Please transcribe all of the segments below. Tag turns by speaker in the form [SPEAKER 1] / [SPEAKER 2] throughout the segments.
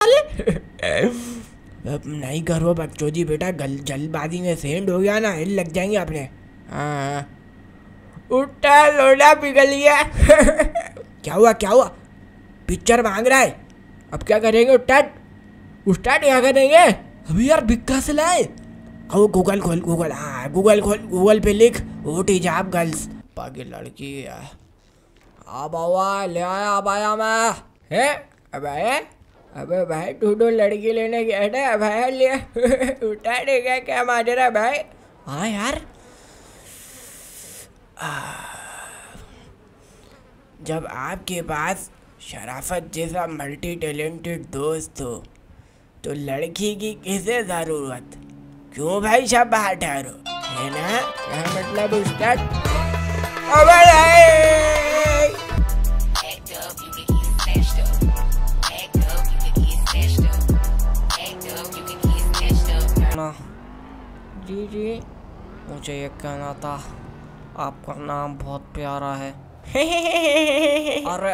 [SPEAKER 1] अब नहीं करो बकचोदी बेटा, जल्दबाजी में सेंड हो गया ना, हिल लग जाएंगे अपने। हाँ उठा लोड़ा पिघल गया। क्या हुआ क्या हुआ? पिक्चर मांग रहा है, अब क्या करेंगे? उस्ताद क्या करेंगे अभी यार? बिक्का से लाए। अब गूगल खोल, गूगल, हाँ गूगल खोल, गूगल पे लिख व्हाट इज हिजाब गर्ल्स। पागल लड़की है। अब आवा ले आया, अब आया मैं है। अब आया। अबे भाई तू तो लड़की लेने गया था भाई, ले उठा देगा क्या माजरा भाई? हाँ यार, जब आपके पास शराफत जैसा मल्टी टैलेंटेड दोस्त हो तो लड़की की किसे ज़रूरत? क्यों भाई सब बाहर ठहरो, है ना? क्या मतलब उस्ताद? अबे जी जी, मुझे ये कहना था, आपका नाम बहुत प्यारा है। अरे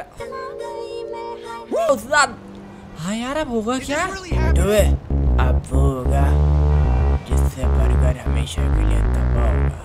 [SPEAKER 1] उस्ताद, हाँ यार अब होगा क्या? अब वो होगा जिससे बर्गर हमेशा के लिए तबाह होगा।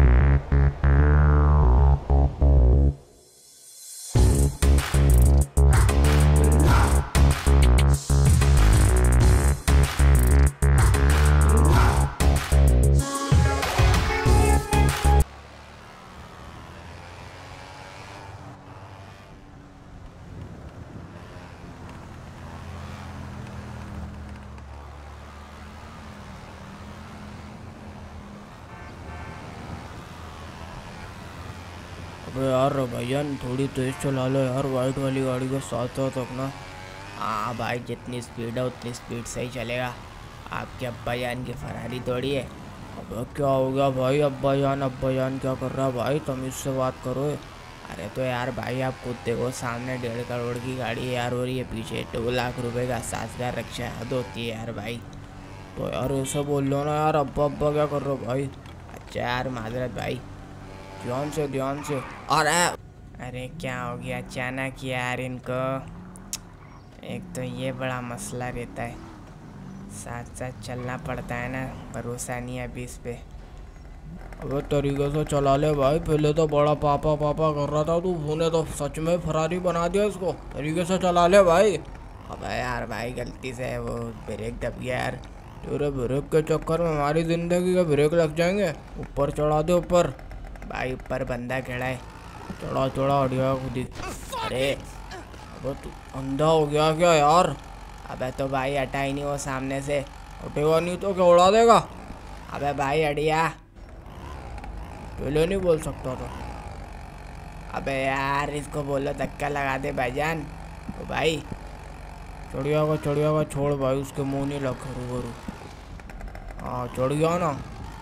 [SPEAKER 1] अबे यार भैया थोड़ी तेज चला लो यार, वाइट वाली गाड़ी के साथ साथ अपना। हाँ भाई, जितनी स्पीड है उतनी स्पीड से ही चलेगा। आपके अब्बा जान की फरारी थोड़ी है। अब क्या हो गया भाई? अब्बा जान क्या कर रहा है भाई? तमीज़ से बात करो। अरे तो यार भाई आप खुद देखो, सामने 1.5 करोड़ की गाड़ी है यार, और ये पीछे 2 लाख रुपए का 7,000 रक्षा हद होती है यार भाई। तो यार ऐसा बोल लो ना यार, अब्बा क्या कर रहे हो भाई? अच्छा यार माजरत भाई, ध्यान से। अरे क्या हो गया अचानक यार इनको? एक तो ये बड़ा मसला रहता है, साथ साथ चलना पड़ता है ना, भरोसा नहीं है अभी इस पे। अबे तरीके से चला ले भाई, पहले तो बड़ा पापा कर रहा था तूने तो सच में फरारी बना दिया इसको। तरीके से चला ले भाई। अबे यार भाई गलती से वो ब्रेक दब गया यार। तेरे ब्रेक के चक्कर में हमारी ज़िंदगी के ब्रेक लग जाएंगे। ऊपर चढ़ा दे ऊपर भाई, ऊपर बंदा खड़ा है, चढ़ा हटिया खुद ही। अरे अब तू अंधा हो गया क्या यार? अबे तो भाई हटा ही नहीं वो सामने से, हटेगा नहीं तो क्या उड़ा देगा? अबे भाई हटिया, पहले नहीं बोल सकता था। अबे यार इसको बोलो धक्का लगा दे भाईजान। तो भाई चढ़िया का छोड़ भाई, उसके मुँह नहीं लग करू। हाँ चढ़ गया ना।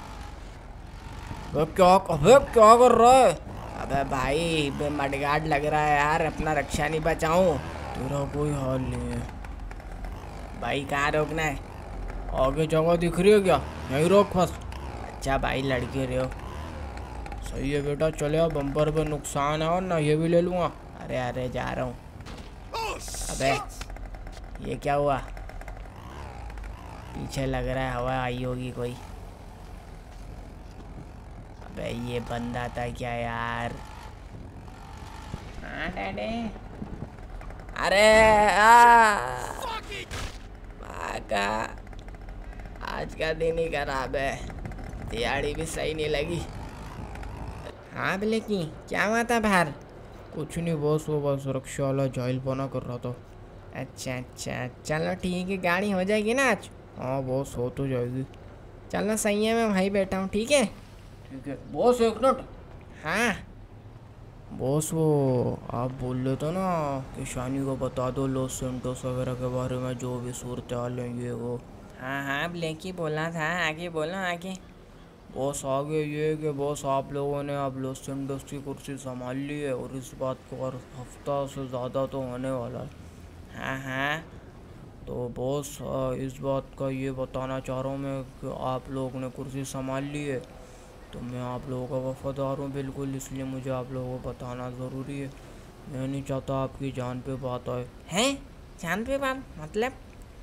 [SPEAKER 1] अबे क्या कर रहा है? अबे भाई मडगार्ड लग रहा है यार, अपना रक्षा नहीं बचाऊं? तेरा कोई हाल नहीं है भाई। कहाँ रोकना है? आगे जगह दिख रही है क्या? यहीं रोक फंस। अच्छा भाई लड़के रहे हो, सही है बेटा। चले बम्पर पे नुकसान है और ना ये भी ले लूँगा। अरे जा रहा हूँ। अबे ये क्या हुआ? पीछे लग रहा है हवा आई होगी कोई। अबे ये बंदा था क्या यार? हाँ डैडी। अरे का आज का दिन ही खराब है, दिहाड़ी भी सही नहीं लगी। हाँ ब्लैकी, क्या हुआ था बाहर? कुछ नहीं बॉस, वो बस रक्षा वाला जाहिल पना कर रहा था। अच्छा चलो ठीक है, गाड़ी हो जाएगी ना आज? हाँ बॉस हो तो जाएगी। चलो सही है, मैं वहीं बैठा हूँ। ठीक है बॉस, 1 मिनट। हाँ बॉस, वो आप बोल रहे थे ना कि शानी को बता दो लॉस सेंटोस वगैरह के बारे में, जो भी सूरत हाल है ये वो। हाँ ब्लैकी बोला था, आगे बोलो आगे। बॉस आगे ये कि बॉस आप लोगों ने अब लॉस सेंटोस की कुर्सी संभाल ली है, और इस बात को और हफ्ता से ज़्यादा तो होने वाला है। हाँ तो बॉस इस बात का ये बताना चाह रहा हूँ मैं कि आप लोगों ने कुर्सी संभाल ली है, तो मैं आप लोगों का वफादार हूँ बिल्कुल, इसलिए मुझे आप लोगों को बताना ज़रूरी है। मैं नहीं चाहता आपकी जान पे बात आए। हैं? जान पे बात मतलब?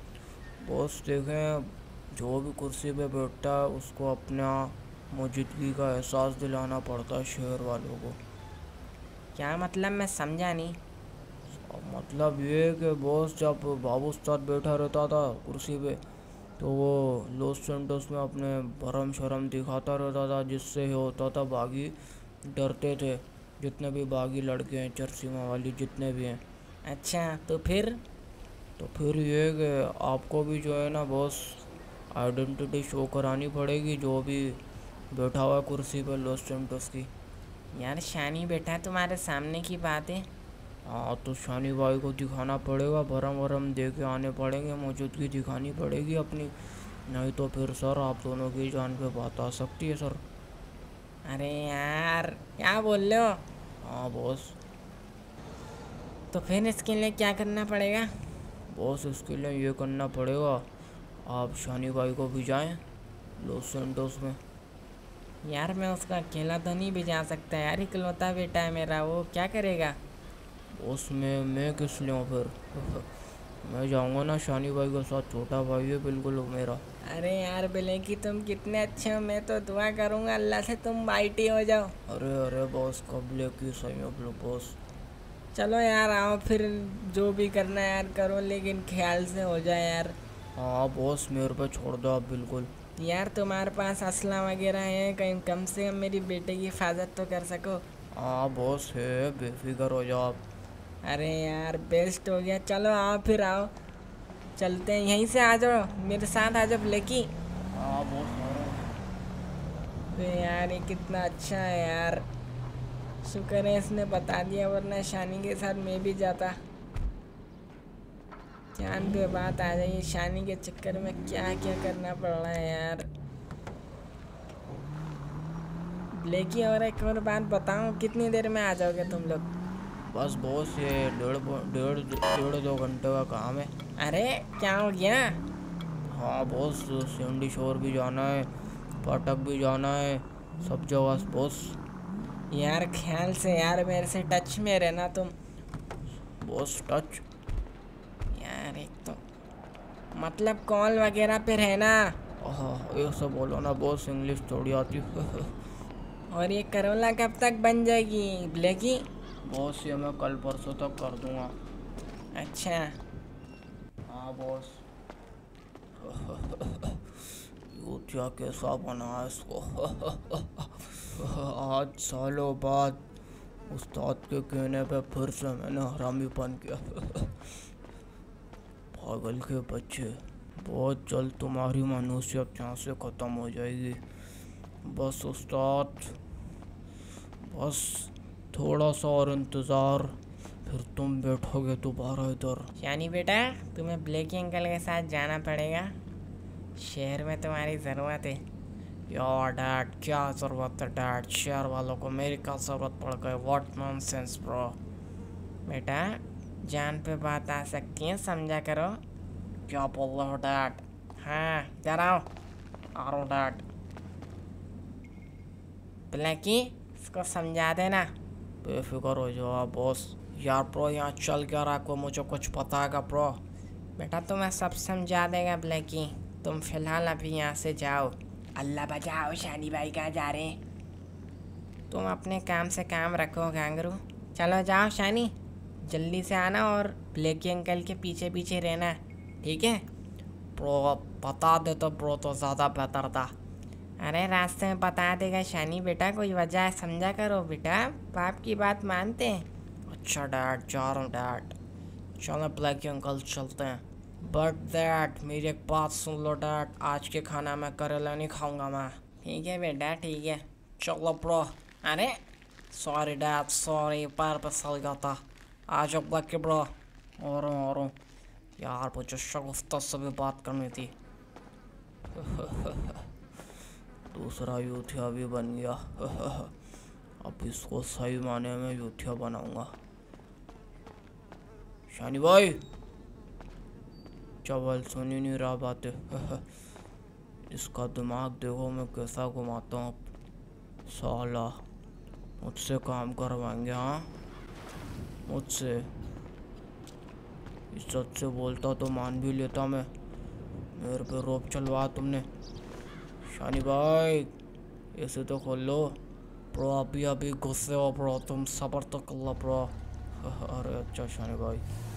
[SPEAKER 1] बॉस देखें, जो भी कुर्सी पे बैठता है उसको अपना मौजूदगी का एहसास दिलाना पड़ता है शहर वालों को।
[SPEAKER 2] क्या मतलब, मैं समझा नहीं।
[SPEAKER 1] और मतलब ये है कि बॉस जब बाबू उस्ताद बैठा रहता था कुर्सी पे, तो वो लॉस सेंटोस में अपने भरम शरम दिखाता रहता था, जिससे ये होता था बागी डरते थे। जितने भी बागी लड़के हैं, चरसीमा वाली जितने भी हैं।
[SPEAKER 2] अच्छा, तो फिर?
[SPEAKER 1] तो फिर ये है कि आपको भी जो है ना बॉस, आइडेंटिटी शो करानी पड़ेगी, जो भी बैठा हुआ है कुर्सी पर लॉस सेंटोस की।
[SPEAKER 2] यार शानी बेटा, तुम्हारे सामने की बात है।
[SPEAKER 1] हाँ, तो शानी भाई को दिखाना पड़ेगा, भरम वरम दे के आने पड़ेंगे, मौजूदगी दिखानी पड़ेगी अपनी। नहीं तो फिर सर आप दोनों की जान पे बात आ सकती है सर।
[SPEAKER 2] अरे यार, क्या बोल रहे हो?
[SPEAKER 1] हाँ बॉस।
[SPEAKER 2] तो फिर इसके लिए क्या करना पड़ेगा?
[SPEAKER 1] बॉस इसके लिए ये करना पड़ेगा, आप शानी भाई को भिजाएं लॉस सेंटोस में।
[SPEAKER 2] यार मैं उसका अकेला तो नहीं भिजा सकता यार, इकलौता बेटा है मेरा, वो क्या करेगा?
[SPEAKER 1] बॉस मैं किस लिए हूँ फिर? मैं जाऊँगा ना शानी भाई के साथ, छोटा भाई है बिल्कुल वो मेरा।
[SPEAKER 2] अरे यार बोले कि तुम कितने अच्छे हो, मैं तो दुआ करूँगा अल्लाह से तुम बाइटी हो जाओ।
[SPEAKER 1] अरे अरे बॉस, कबले की सही अब लो बॉस।
[SPEAKER 2] चलो यार आओ फिर, जो भी करना है यार करो, लेकिन ख्याल से हो जाए यार।
[SPEAKER 1] हाँ बॉस, मेरे पे छोड़ दो आप बिल्कुल।
[SPEAKER 2] यार तुम्हारे पास असला वगैरह है, कहीं कम से कम मेरी बेटे की हिफाजत तो कर सको।
[SPEAKER 1] हाँ बॉस है, बेफिक्र हो जाओ आप।
[SPEAKER 2] अरे यार बेस्ट हो गया, चलो आओ फिर आओ, चलते हैं, यहीं से आ जाओ, मेरे साथ आ जाओ ब्लैकी।
[SPEAKER 1] हाँ बॉस आ रहा हूँ।
[SPEAKER 2] तो यार ये कितना अच्छा है यार, शुक्र है इसने बता दिया, वरना शानी के साथ मैं भी जाता। जान पे बात आ जाइए, शानी के चक्कर में क्या क्या करना पड़ रहा है यार। ब्लैकी, और एक और बात बताऊं, कितनी देर में आ जाओगे तुम लोग?
[SPEAKER 1] बस बॉस ये डेढ़ डेढ़ डेढ़ 2 घंटे का काम है।
[SPEAKER 2] अरे क्या हो गया?
[SPEAKER 1] हाँ बॉस, सिंडी शोर भी जाना है, पाठक भी जाना है, सब जगह बॉस।
[SPEAKER 2] यार ख्याल से यार, मेरे से टच में रहना तुम।
[SPEAKER 1] Boss touch?
[SPEAKER 2] यार एक तो मतलब कॉल वगैरह पे रहना।
[SPEAKER 1] हाँ ये सब बोलो ना बॉस, इंग्लिश थोड़ी आती।
[SPEAKER 2] और ये करोला कब तक बन जाएगी ब्लैकी?
[SPEAKER 1] बॉस ये मैं कल परसों तक कर दूंगा।
[SPEAKER 2] अच्छा।
[SPEAKER 1] हाँ बॉस। यूथिया कैसा बना है इसको। आज सालों बाद उस्ताद के कहने पे फिर से मैंने हरामीपन किया। पागल के बच्चे, बहुत जल्द तुम्हारी मनुष्यत यहाँ से ख़त्म हो जाएगी। बस उस्ताद, बस थोड़ा सा और इंतज़ार, फिर तुम बैठोगे दोबारा इधर।
[SPEAKER 2] शानी बेटा, तुम्हें ब्लैकी अंकल के साथ जाना पड़ेगा, शहर में तुम्हारी ज़रूरत है।
[SPEAKER 1] यार डैड, क्या ज़रूरत है डैड, शहर वालों को मेरी क्या ज़रूरत पड़ गई, व्हाट नॉनसेंस ब्रो।
[SPEAKER 2] बेटा, जान पे बात आ सकती है, समझा करो।
[SPEAKER 1] क्या बोल रहे हो डैड?
[SPEAKER 2] हाँ इधर आओ।
[SPEAKER 1] आ रहा हूँ डैड।
[SPEAKER 2] ब्लैकी, इसको समझा देना।
[SPEAKER 1] बेफिक्र हो जाओ आप बॉस। यार प्रो, यहाँ चल क्या रहा है, को मुझे कुछ पता है प्रो?
[SPEAKER 2] बेटा तुम्हें सब समझा देगा ब्लैकी, तुम फिलहाल अभी यहाँ से जाओ। अल्लाह बचाओ, शानी भाई कहाँ जा रहे हैं? तुम अपने काम से काम रखो गांगरू। चलो जाओ शानी, जल्दी से आना और ब्लैकी अंकल के पीछे पीछे रहना, ठीक है?
[SPEAKER 1] प्रो बता दे तो प्रो, तो ज़्यादा बेहतर था।
[SPEAKER 2] अरे रास्ते में बता देगा शानी बेटा, कोई वजह है समझा करो बेटा, बाप की बात मानते हैं।
[SPEAKER 1] अच्छा डैड, जा रहा हूँ डैड। चलो ब्लैकी अंकल चलते हैं। बट डैड मेरी एक बात सुन लो डैड, आज के खाना में करेला नहीं खाऊंगा मैं।
[SPEAKER 2] ठीक है बेटा, ठीक है।
[SPEAKER 1] चलो प्रो।
[SPEAKER 2] अरे
[SPEAKER 1] सॉरी डैड, सॉरी, पैर पे सल गया था। आ जाओ ब्लैकी ब्रो। और यार मुझे शगुफ्ता से भी बात करनी थी। दूसरा यूथिया भी बन गया। अब इसको सही माने में यूथिया बनाऊंगा। शानी भाई, चावल सुन ही नहीं रहा बातें। इसका दिमाग देखो मैं कैसा घुमाता हूँ। साला मुझसे काम करवाएंगे, हाँ मुझसे। इज्जत से बोलता तो मान भी लेता मैं, मेरे पे रोप चलवा तुमने। शानी भाई ऐसे तो खोल लो ब्रो, अभी अभी गुस्से हो ब्रो, तुम सबर तो कर लो ब्रो। अरे अच्छा शानी भाई,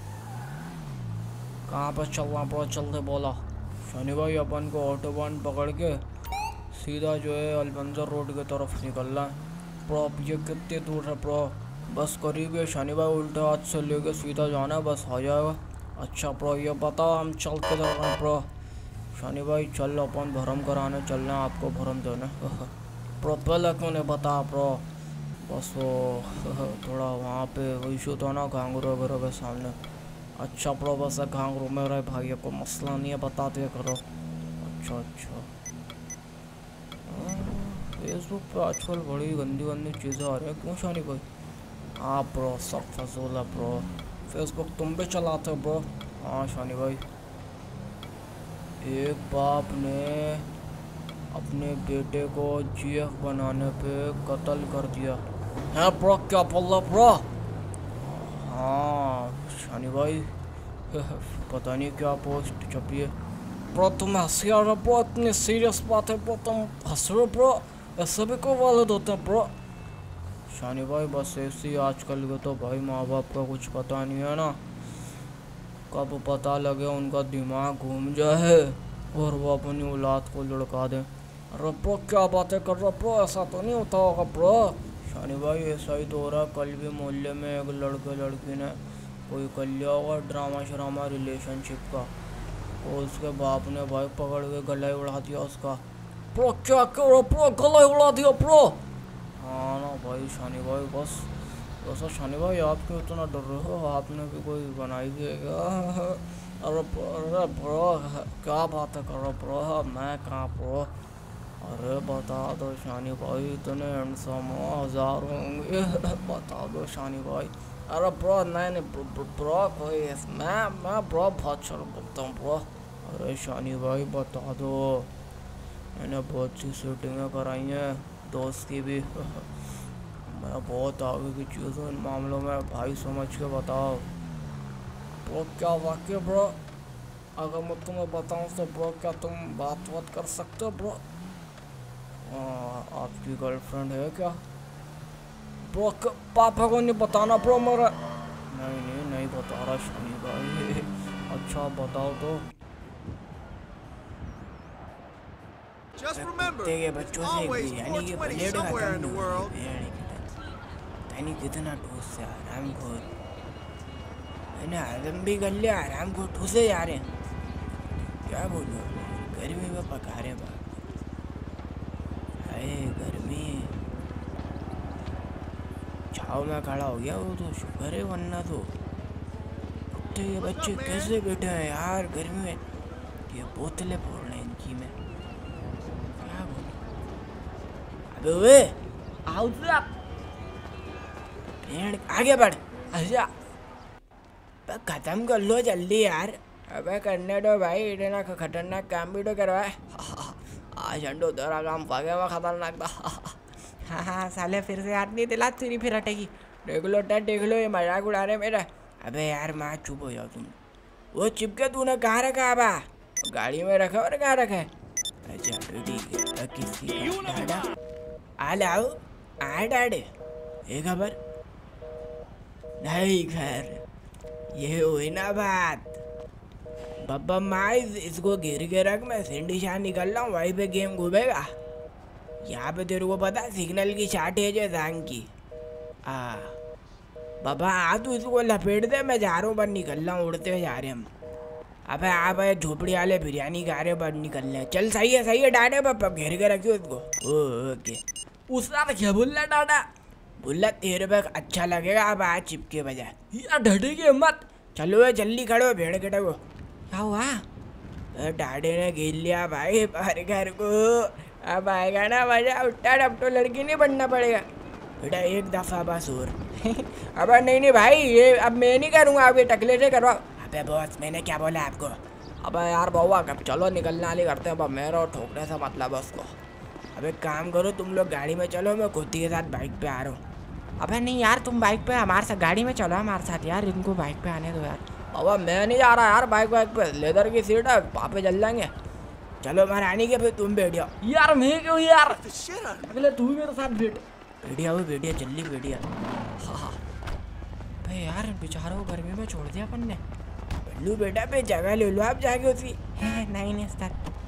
[SPEAKER 1] कहाँ पर चलना ब्रो, चलते बोला। शानी भाई अपन को ऑटोबान पकड़ के सीधा जो है अलबंजर रोड की तरफ निकलना है ब्रो। अब ये कितनी दूर है ब्रो? बस करीब है शानी भाई, उल्टे हाथ से लेके सीधा जाना है, बस आ जाएगा। अच्छा ब्रो ये बताओ हम चलते जा रहे हैं ब्रो। शानी भाई चल अपन भरम कराने चलना है, आपको भरम देने। ब्रो पहले क्यों नहीं बता ब्रो? बस वो थोड़ा वहाँ पे इशू था ना घांगरू वगैरह के सामने। अच्छा ब्रो बस घांगरू मेरे भाई को मसला नहीं है, बताते करो। अच्छा अच्छा, फेसबुक पे आजकल बड़ी गंदी गंदी चीज़ें आ रही हैं, क्यों शानी भाई? हाँ ब्रो सब फजूल है ब्रो, फेसबुक तुम भी चलाते हो ब्रो? हाँ शानी भाई, एक बाप ने अपने बेटे को जीएफ बनाने पे कत्ल कर दिया है ब्रो। क्या बोल रहा ब्रो? हाँ शानी भाई पता नहीं क्या पोस्ट छपी है ब्रो, तुम हंसी आ रहा ब्रो, इतनी सीरियस बात है ब्रो, तुम हंस रहे ब्रो? ऐसे भी को वालिद होते हैं ब्रो? शानी भाई बस ऐसे ही आजकल के तो भाई माँ बाप का कुछ पता नहीं है ना, कब पता लगे उनका दिमाग घूम जाए और वो अपनी औलाद को लड़का दें। अरे ब्रो क्या बातें कर रहा ब्रो, ऐसा तो नहीं होता होगा ब्रो? शानी भाई ऐसा ही तो हो रहा, कल भी मोहल्ले में एक लड़के लड़की ने कोई कर लिया होगा ड्रामा श्रामा रिलेशनशिप का, और उसके बाप ने भाई पकड़ के गला ही उड़ा दिया उसका। ब्रो क्या करो ब्रो, गला ही उड़ा दिया ब्रो? हाँ ना भाई शानी भाई बस वैसा। शानी भाई आप क्यों इतना डर रहे हो, आपने भी कोई बनाई है क्या? अरे ब्रो क्या बात कर रहे ब्रो, मैं कहाँ ब्रो? अरे बता दो शानी भाई, इतने हैंडसम हो, 1000 होंगे बता दो शानी भाई। अरे ब्रो नहीं ब्रो कोई मैं ब्रो बहुत शर्म बोलता हूँ ब्रो। अरे शानी भाई बता दो, मैंने बहुत सी शूटिंगें कराई हैं दोस्त की भी मैं बहुत आगे की चीज़ों इन मामलों में भाई, समझ के बताओ ब्रो। क्या वाकई ब्रो, अगर मैं तुम्हें बताऊं तो ब्रो क्या तुम बात कर सकते हो ब्रो? आपकी गर्लफ्रेंड है क्या ब्रो? पापा को नहीं बताना ब्रो मेरा। नहीं बता रहा शानी भाई। अच्छा बताओ तो। कुत्ते के बच्चों से बिरयानी के प्लेट खत्म नहीं, कितना ठूस से आराम को मैंने आदम भी कर लिया, आराम को ठूसे जा रहे हैं। क्या बोलूँ, गर्मी में पका रहे बाप, अरे गर्मी छाव में खड़ा हो गया वो तो शुक्र है, वरना तो कुत्ते के बच्चे कैसे बैठे हैं यार गर्मी में, ये बोतलें फोड़ रहे हैं इनकी में। क्या बोलूं, अबे वे आओ आगे बढ़, अच्छा खत्म कर लो जल्दी यार। अबे करने दो भाई, इतना खतरनाक काम भी तो करवाए। आज अंडो तेरा काम पागे हुआ खतरनाक था। हाँ साले फिर से याद नहीं दिला, तेरी फिर हटेगी। देख लो ये मजाक उड़ा रहे मेरा। अबे यार माँ चुप हो जाओ तुम। वो चिपके तूने कहाँ रखा है बा? गाड़ी में रखा और कहाँ रखा है? अच्छा तो ठीक है, किसी का डाडा आ लाओ आ डाडे, ये खबर नहीं खैर ये हुई ना बात। बब्बा माँ इसको गिर के रख, मैं सिंडी शाह निकल रहा हूँ, वहीं पे गेम घूमेगा। यहाँ पे तेरे को पता सिग्नल की शार्टेज है जांग की। बाबा आ तू इसको लपेट दे, मैं जा रहा हूँ, बस निकल रहा हूँ, उड़ते हुए जा रहे हम। अबे आप झोपड़ी वाले बिरयानी खा रहे, बस निकल रहे। चल सही है डाडे, पापा घेर के रखियो इसको। ओके उसका क्या बोल रहा डाडा? बोला तेरे पे अच्छा लगेगा, अब आज चिपके बजा यार ढटे की हिम्मत। चलो जल्दी खड़ो भेड़ के टको। क्या हुआ? डाडे ने घेर लिया भाई पर घर को, अब आएगा ना मजा, उठा अब तो लड़की नहीं बनना पड़ेगा बेटा, एक दफ़ा बस और। अब नहीं भाई ये अब मैं नहीं करूँगा, अब ये टकले से करवाओ। अबे बॉस मैंने क्या बोला आपको? अब यार बउआ कब चलो निकलने वाली करते हैं, अब मेरा और ठोकने से मतलब उसको। अब एक काम करो तुम लोग गाड़ी में चलो, मैं खुद के साथ बाइक पे आ रहा हूँ। अबे नहीं यार तुम बाइक पे हमारे साथ गाड़ी में चलो हमारे साथ यार, इनको बाइक पे आने दो यार। अब मैं नहीं जा रहा यार बाइक पे, लेदर की सीट है, पापे जल जाएंगे। चलो महारानी के, फिर तुम बैठ जाओ। यार मैं क्यों यार, अगले तू मेरे साथ बैठ। बैठिया वो बैठिया, जल्दी बैठिया। हाँ भाई यार बेचारों को गर्मी में छोड़ दिया अपन ने। बल्लू बेटा पे जगह ले लो आप जाके उसी। नहीं सर।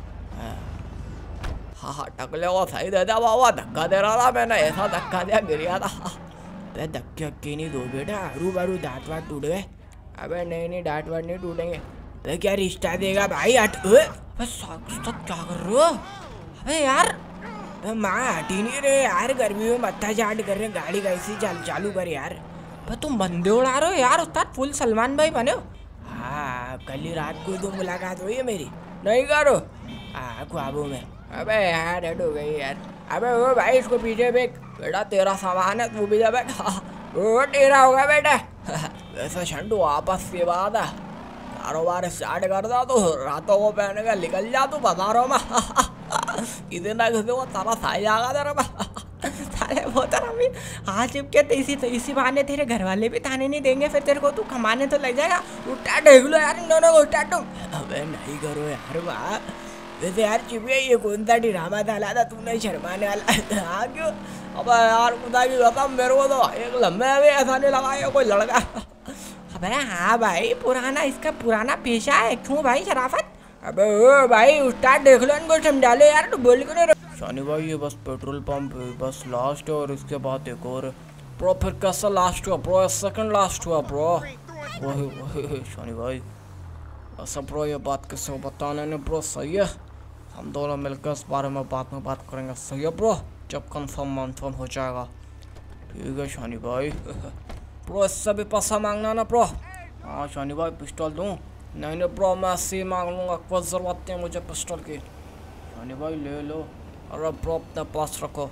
[SPEAKER 1] हाँ टकले वो सही दे दिया बाबा, धक्का दे रहा था मैंने, ऐसा धक्का दिया गिर गया था। अबे धक्के अक्के नहीं दो बेटा, हरू बारू दांत वाट टूट गए। अबे नहीं दांत वाट नहीं टूटेंगे। अबे क्या रिश्ता देगा भाई, हट। अबे क्या कर रहे हो? अबे यार माँ हट ही नहीं रहे यार, गर्मी में मत्था चाट कर रहे, गाड़ी कैसी चालू कर यार। अबे तुम बंदे उड़ा रहे हो यार, उस्ताद फुल सलमान भाई बने हो। हाँ कल ही रात को तो मुलाकात हुई है मेरी, नहीं करो। हाँ ख्वाबों में। अबे यार हट हो गई यार। अबे वो भाई इसको पीछे फेंक बेटा, तेरा सामान है तू भी जा बैठ। वो तेरा होगा बेटा। वैसे शंटू आपस की बात है, कारोबार स्टार्ट कर दो तो रातों को पहने का निकल जा तू बाजारों में। इतना किसी को तारा साई जाएगा तेरा में। साले वो तेरा भी हाँ चिपके, तो इसी बहाने तेरे घर वाले भी ताने नहीं देंगे, फिर तेरे को तू कमाने तो लग जाएगा। उठा देख लो यार इन दोनों को, उठा तुम। अबे नहीं करो यार वाह। वैसे यार चिपिया ये कौन सा ड्रामा डाला था तूने शर्माने वाला? हाँ क्यों? अब यार खुदा की कसम मेरे को तो एक लम्बे भी ऐसा नहीं लगा कोई लड़का। अबे हाँ भाई पुराना, इसका पुराना पेशा है। क्यों भाई शराफत? अबे ओ भाई उस्ताद देख लो इनको, समझा लो यार, तू बोल क्यों नहीं रहा? शानी भाई ये बस पेट्रोल पंप बस लास्ट है, और इसके बाद एक और प्रो। फिर कैसा लास्ट हुआ प्रो? सेकंड लास्ट हुआ प्रो। वही शानी भाई ऐसा प्रो, ये बात किसी को बताने नहीं प्रो, सही है? हम दोनों मिलकर इस बारे में बात करेंगे, सही है प्रो? जब कंफर्म हो जाएगा। ठीक है शानी भाई। प्रो इससे भी पैसा मांगना ना प्रो? हाँ शानी भाई पिस्टल दूँ? नहीं प्रो मैं ऐसे ही मांग लूँगा, कोई ज़रूरत नहीं मुझे पिस्टल की। शानी भाई ले लो। अरे प्रो अपने पास रखो।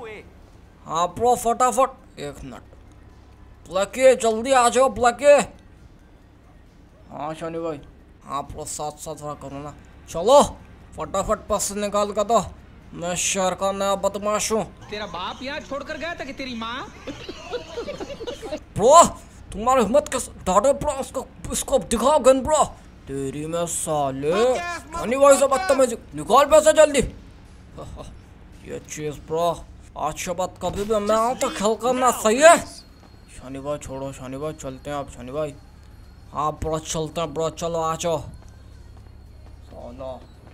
[SPEAKER 1] हाँ प्रो फटाफट, एक मिनट। ब्लैकी जल्दी आ जाओ ब्लैकी। हाँ शानी भाई। हाँ प्रो साथ रहा करो ना। चलो फटाफट पैसे निकाल कर दो, मैं शहर का नया बदमाश हूँ।
[SPEAKER 3] तेरा बाप यहाँ छोड़कर गया था कि तेरी माँ?
[SPEAKER 1] प्रो तुम्हारी हिम्मत कैसे? डाटे प्रो इसको दिखाओ गन प्रो। तेरी में साले शानी भाई से बदतमीजी, निकाल पैसे जल्दी। ये चीज प्रो आज के बाद कभी भी मैं आऊँ तो खेल करना, सही है? शानी भाई छोड़ो, शानी भाई चलते हैं आप। शानी भाई हाँ प्रो चलते हैं प्रो, चलो आ जाओ। साला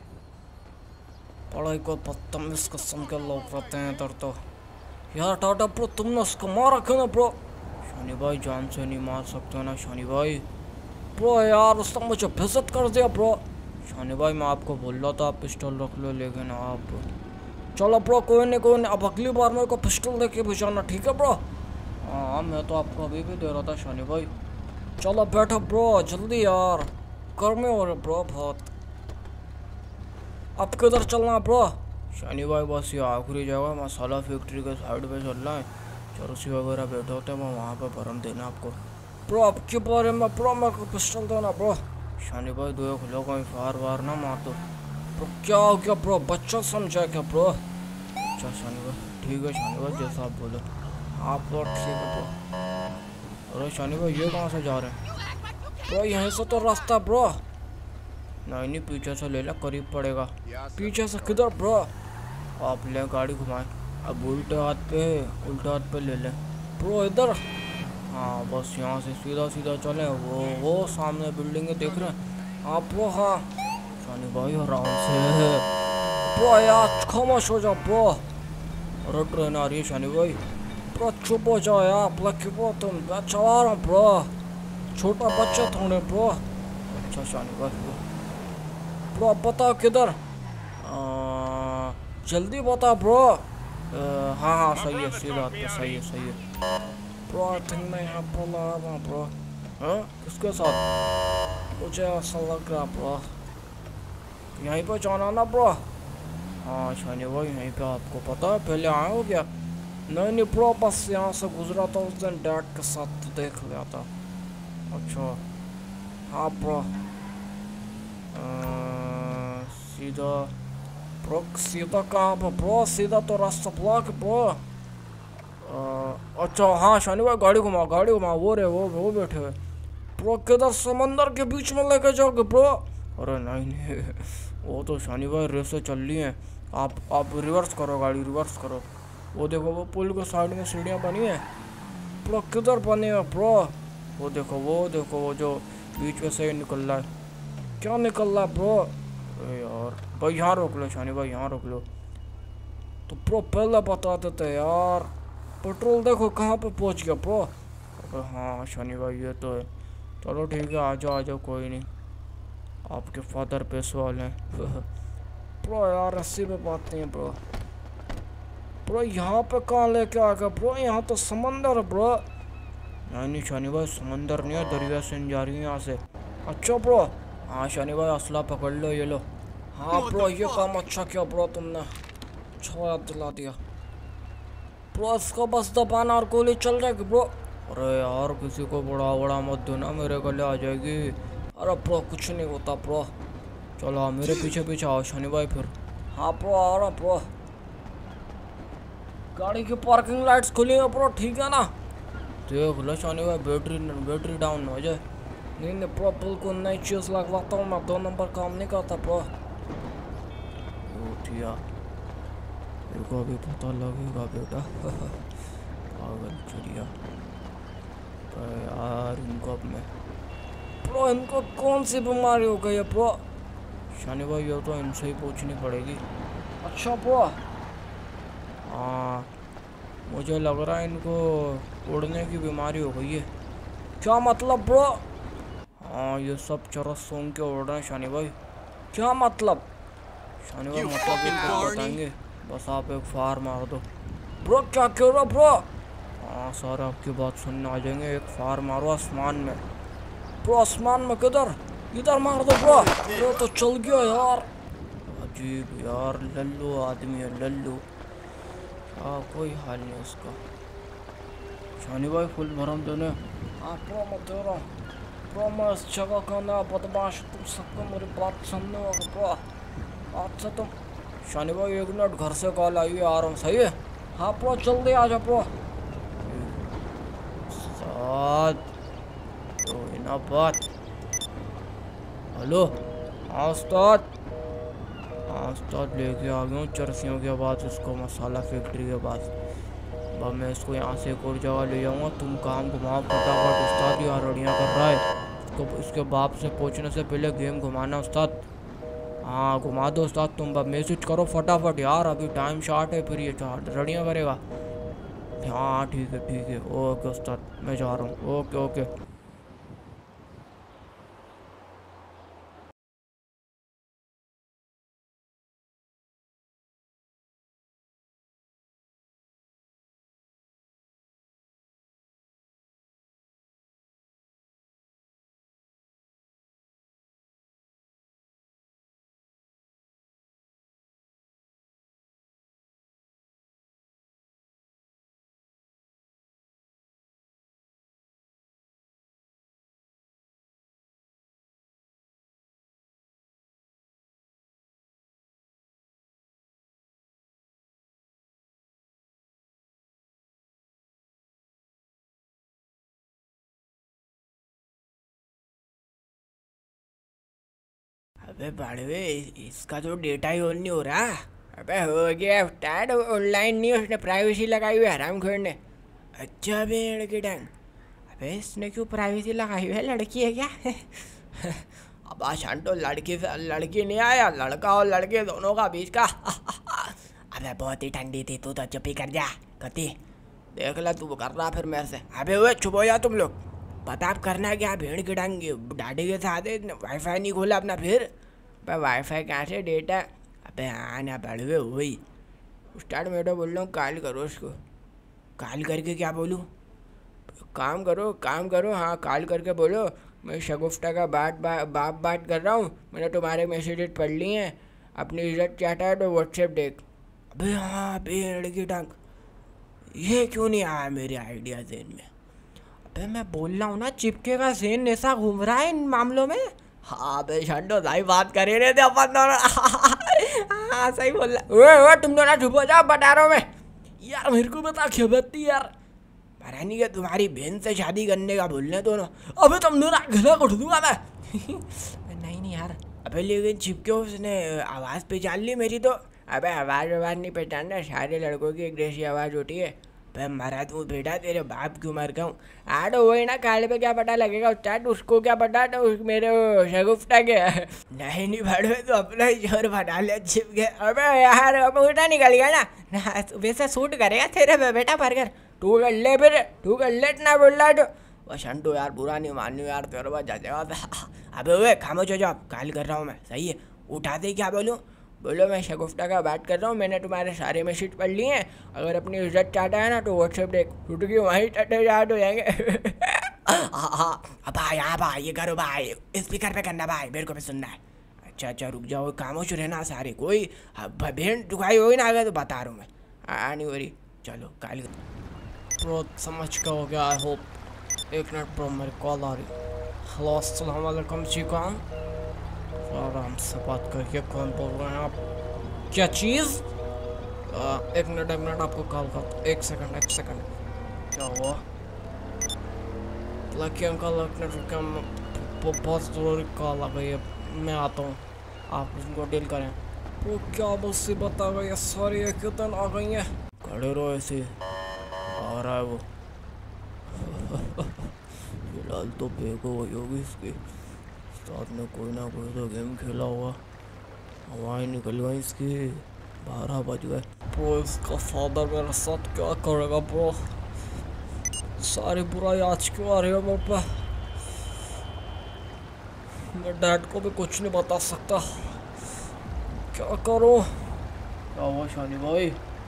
[SPEAKER 1] पढ़ाई को बदतमीज किस्म के लोग रहते हैं इधर तो। यार टाटा प्रो तुमने उसको मारा क्यों ना प्रो? शानी भाई जान से नहीं मार सकते ना शानी भाई। प्रो यार उसने मुझे बेइज्जत कर दिया प्रो। शानी भाई मैं आपको बोल रहा था आप पिस्टल रख लो, लेकिन आप चलो प्रो कोई नहीं, अब अगली बार मेरे को पिस्टल दे के भिजाना, ठीक है प्रो? हाँ मैं तो आपको अभी भी दे रहा था शानी भाई। चलो बैठो प्रो जल्दी यार, गर्मी हो रही प्रो बहुत। अब किधर चलना प्रो? शानी भाई बस ये आखिरी जगह मसाला फैक्ट्री के साइड पे चल रहा है, चरसी वगैरह बैठे होते हैं, मैं वहाँ पे भरम देना आपको। प्रो अब के बारे में प्रो मेरे को पिस्टल देना प्रो। शानी भाई दो खुलो कहीं फार ना मार दो प्रो। क्या हो गया प्रो, बच्चा समझा क्या प्रो? अच्छा शानी भाई ठीक है, शानी भाई जैसा आप बोलो। हाँ प्रो ठीक है प्रो। अरे शानी भाई ये कहाँ से जा रहे हैं प्रो? यहीं से तो रास्ता प्रो। नहीं पीछे से ले ला, करीब पड़ेगा। पीछे से किधर ब्रो? आप ले गाड़ी घुमाए, अब उल्टे हाथ पे ले ले ब्रो इधर। हाँ बस यहाँ से सीधा चले, वो सामने बिल्डिंग है देख रहे हैं आप ब्रो? हाँ शानी भाई आराम से ब्रो, यार खामोश हो जाओ ब्रो। अरे ट्रेन आ रही है शानी भाई। ब्रो चुप हो जाओ यार, ब्लैकी ब्रो तुम चला रहा ब्रो, छोटा बच्चा थोड़े ब्रो। अच्छा शानी भाई ब्रो अब बताओ किधर? जल्दी बता ब्रो। हाँ सही है, सीधा पे सही है ब्रो। आई थिंक मैं यहाँ पर लगा रहा ब्रो। हाँ किसके साथ? मुझे ऐसा लग रहा ब्रो यहीं पर जाना ना ब्रो। हाँ शानी भाई यहीं पे, आपको पता है पहले आए हो क्या? नहीं ब्रो बस यहाँ से गुजरा था उस दिन, डैड के साथ देख लिया था। अच्छा हाँ ब्रो सीधा कहाँ पर ब्रो? सीधा तो रास्ता ब्लॉक ब्रो। अच्छा हाँ शानी भाई गाड़ी घुमा वो रहे वो बैठे हुए ब्रो किधर समंदर के बीच में लेके जाओगे ब्रो? अरे नहीं नहीं वो तो शानी भाई रेसें चल रही हैं। आप रिवर्स करो, गाड़ी रिवर्स करो। वो देखो वो पुल के साइड में सीढ़ियाँ बनी है ब्रो। किधर बनी है ब्रो? वो देखो वो जो बीच में से निकल रहा है। क्या निकल रहा है ब्रो? अरे यार भाई यहाँ रोक लो शानी भाई, यहाँ रोक लो। तो ब्रो पहले बता देते यार। पेट्रोल देखो कहाँ पे पहुँच गया ब्रो। अरे हाँ शानी भाई ये तो है। चलो ठीक है आ जाओ कोई नहीं, आपके फादर पैसे वाले हैं ब्रो। यार अस्सी पे बात नहीं है ब्रो। यहाँ पे कहाँ लेके आ गया ब्रो? यहाँ तो समंदर है ब्रो। नहीं शानी भाई समंदर नहीं है, दरिया से जा रही है यहाँ से। अच्छा ब्रो। हाँ शानी भाई असला पकड़ लो, ये लो। हाँ ब्रो ये काम अच्छा किया ब्रो तुमने, अच्छा याद दिला दिया ब्रो। इसको बस दबाना और गोली चल जाएगी ब्रो। अरे यार किसी को बड़ा मत देना, मेरे गले आ जाएगी। अरे ब्रो कुछ नहीं होता ब्रो। चलो हाँ मेरे पीछे आओ शानी भाई फिर। हाँ ब्रो आ रहा ब्रो। गाड़ी की पार्किंग लाइट्स खुली है ब्रो, ठीक है ना? देख लो शानी भाई बैटरी डाउन हो जाए। नहीं ब्रो बिल्कुल नई चीज़ लगवाता हूँ मैं, 2 नंबर काम नहीं करता ब्रो। उठिया इनको अभी पता लगेगा बेटा पागल चिड़िया। तो यार इनको अब मैं ब्रो, इनको कौन सी बीमारी हो गई है ब्रो? शानी भाई ये तो इनसे ही पूछनी पड़ेगी। अच्छा ब्रो। हाँ मुझे लग रहा है इनको उड़ने की बीमारी हो गई है। क्या मतलब ब्रो? हाँ ये सब चरस सूंघ के उड़ रहे हैं शानी भाई। क्या मतलब? शानी भाई मतलब ये बताएंगे, बस आप एक फार मार दो ब्रो। क्या कह रहे हो ब्रो? हाँ सर आपकी बात सुनने आ जाएंगे, एक फार मारो आसमान में ब्रो। आसमान में किधर? इधर मार दो ब्रो। ये तो चल गया यार। अजीब यार, लल्लू आदमी है लल्लू। हाँ कोई हाल नहीं उसका। शानी भाई फुल भरम देने। हाँ ब्रो मैं दे रहा हूँ ब्रो। मैं इस जगह का ना बदमाश, तुम सबको मेरी बात सुनने होगा ब्रो। आज से तुम शानी भाई 1 मिनट घर से कॉल आई है, आ रहा हूँ सही है? हाँ ब्रो जल्दी आ जाओ ब्रो। साथ तो ना बात। हेलो हाँ उस्ताद। हाँ उस्ताद लेके आ गया हूँ चरसियों के पास, इसको मसाला फैक्ट्री के पास। अब मैं इसको यहाँ से एक और जगह ले जाऊँगा। तुम काम घुमाओ फटाफट। उस्ताद यहाँ रड़ियाँ कर रहा है, इसको इसके बाप से पूछने से पहले गेम घुमाना उस्ताद। हाँ घुमा दो उस्ताद, तुम अब मैसेज करो फटाफट यार, अभी टाइम शॉर्ट है फिर ये रड़ियाँ करेगा। हाँ ठीक है ओके उस्ताद मैं जा रहा हूँ। ओके।
[SPEAKER 2] अबे बाड़वे, इसका तो डेटा ही ऑन नहीं हो रहा। अबे हो गया स्टार्ट, ऑनलाइन नहीं उसने प्राइवेसी लगाई हुई है हरामखोर ने। अच्छा बे लड़की डंग, अबे इसने क्यों प्राइवेसी लगाई हुई है? लड़की है क्या? अब शांतो लड़की नहीं आया, लड़का और लड़के दोनों का बीच का। अबे बहुत ही ठंडी थी, तू तो चुप ही कर जा। कती देख ला तू कर रहा फिर मेरे से। अबे वो चुप हो जा तुम लोग। पता आप करना क्या? भेड़ की डंग डाडी के साथ वाईफाई नहीं खोला अपना फिर। अबे वाईफाई कहाँ से डेटा? अबे हाँ ना बड़वे वही स्टार्ट। मैं तो बोल रहा हूँ कॉल करो उसको। कॉल करके क्या बोलूँ? काम करो हाँ कॉल करके बोलो मैं शगुफ्ता का बात कर रहा हूँ, मैंने तुम्हारे मैसेजेस पढ़ लिए हैं, अपनी इज्जत चाहता है तो व्हाट्सएप देख। अबे हाँ भेड़ की डंग, ये क्यों नहीं आया मेरे आइडिया ज़हन में? अबे मैं बोल रहा हूँ ना चिपके का ज़हन ऐसा घूम रहा है इन मामलों में। हाँ बे शंडो भाई बात कर ही रहे थे अपन दोनों। हाँ सही बोल रहा। ओए तुम दोनों चुप हो जाओ बता रहा हूँ मैं। यार मेरे को बता क्या बात थी यार?
[SPEAKER 1] पता नहीं क्या तुम्हारी बहन से शादी करने का बोल रहे दोनों। अबे तुम दोनों गला कट दूंगा मैं।
[SPEAKER 2] नहीं नहीं यार।
[SPEAKER 1] अबे लेकिन चिपके उसने आवाज़ पहचान ली मेरी तो। अबे आवाज़ नहीं पहचानना, सारे लड़कों की एक जैसी आवाज़ होती है। भाई मरा तू बेटा, तेरे बाप क्यों मर गया हूँ। आठ वही ना, काले पे क्या पता लगेगा उस्ताद, उसको क्या पता तो मेरे शगुफ्ता के। नहीं भाड़े तो अपना ही जोर बना ले छिप गया। अबे यार अब उल्टा निकल गया ना वैसे सूट करेगा तेरे पे बेटा बर्गर। तू कर ले फिर, तू कर ले इतना बोल रहा तो। वसन तो यार बुरा नहीं मानू यार, तेरे पास जाएगा। अबे वे खामोश हो जाओ, काल कर रहा हूँ मैं, सही है। उठा दे, क्या बोलूँ? बोलो मैं शगुफ्ता का बात कर रहा हूँ, मैंने तुम्हारे सारे मैसेज पढ़ लिए हैं। अगर अपनी इज्जत चाहता है ना तो व्हाट्सएप देख, टूटगी वहीं टटे याद हो जाएंगे। हाँ भाई, हाँ भाई, ये करो भाई, स्पीकर पे करना भाई, मेरे को भी सुनना है। अच्छा रुक जाओ, खामोश रहना सारे, कोई बहन दुखाई होगी ना अगर तो बता रहा हूँ मैं। नहीं हो रही, चलो काल।
[SPEAKER 2] ब्रो समझ का हो गया, आई होप। एक मिनट ब्रो, मेरी कॉल आ रही। हेलो अस्सलाम वालेकुम जी, कौन? आराम से बात करिए, कौन बोल रहे हैं आप? क्या चीज़? एक मिनट आपको कॉल कर, एक सेकंड। क्या हुआ? लकी अंकल, एक मिनट, बहुत ज़रूरी कॉल आ गई है, मैं आता हूँ, आप उनको डील करें। वो क्या मुसीबत आ गई है, सॉरी एक दिन आ गई है।
[SPEAKER 1] खड़े रहो ऐसे, आ रहा है वो। फिलहाल तो बेगो वही होगी इसकी, साथ में कोई ना कोई तो गेम खेला हुआ। हवाएं निकल गई इसकी, 12 बज गए।
[SPEAKER 2] ब्रो इसका फादर मेरे साथ क्या करेगा ब्रो? सारी बुराई आज क्यों आ रही है मेरे पे? मैं डैड को भी कुछ नहीं बता सकता, क्या करूं?
[SPEAKER 1] क्या हुआ शानी भाई?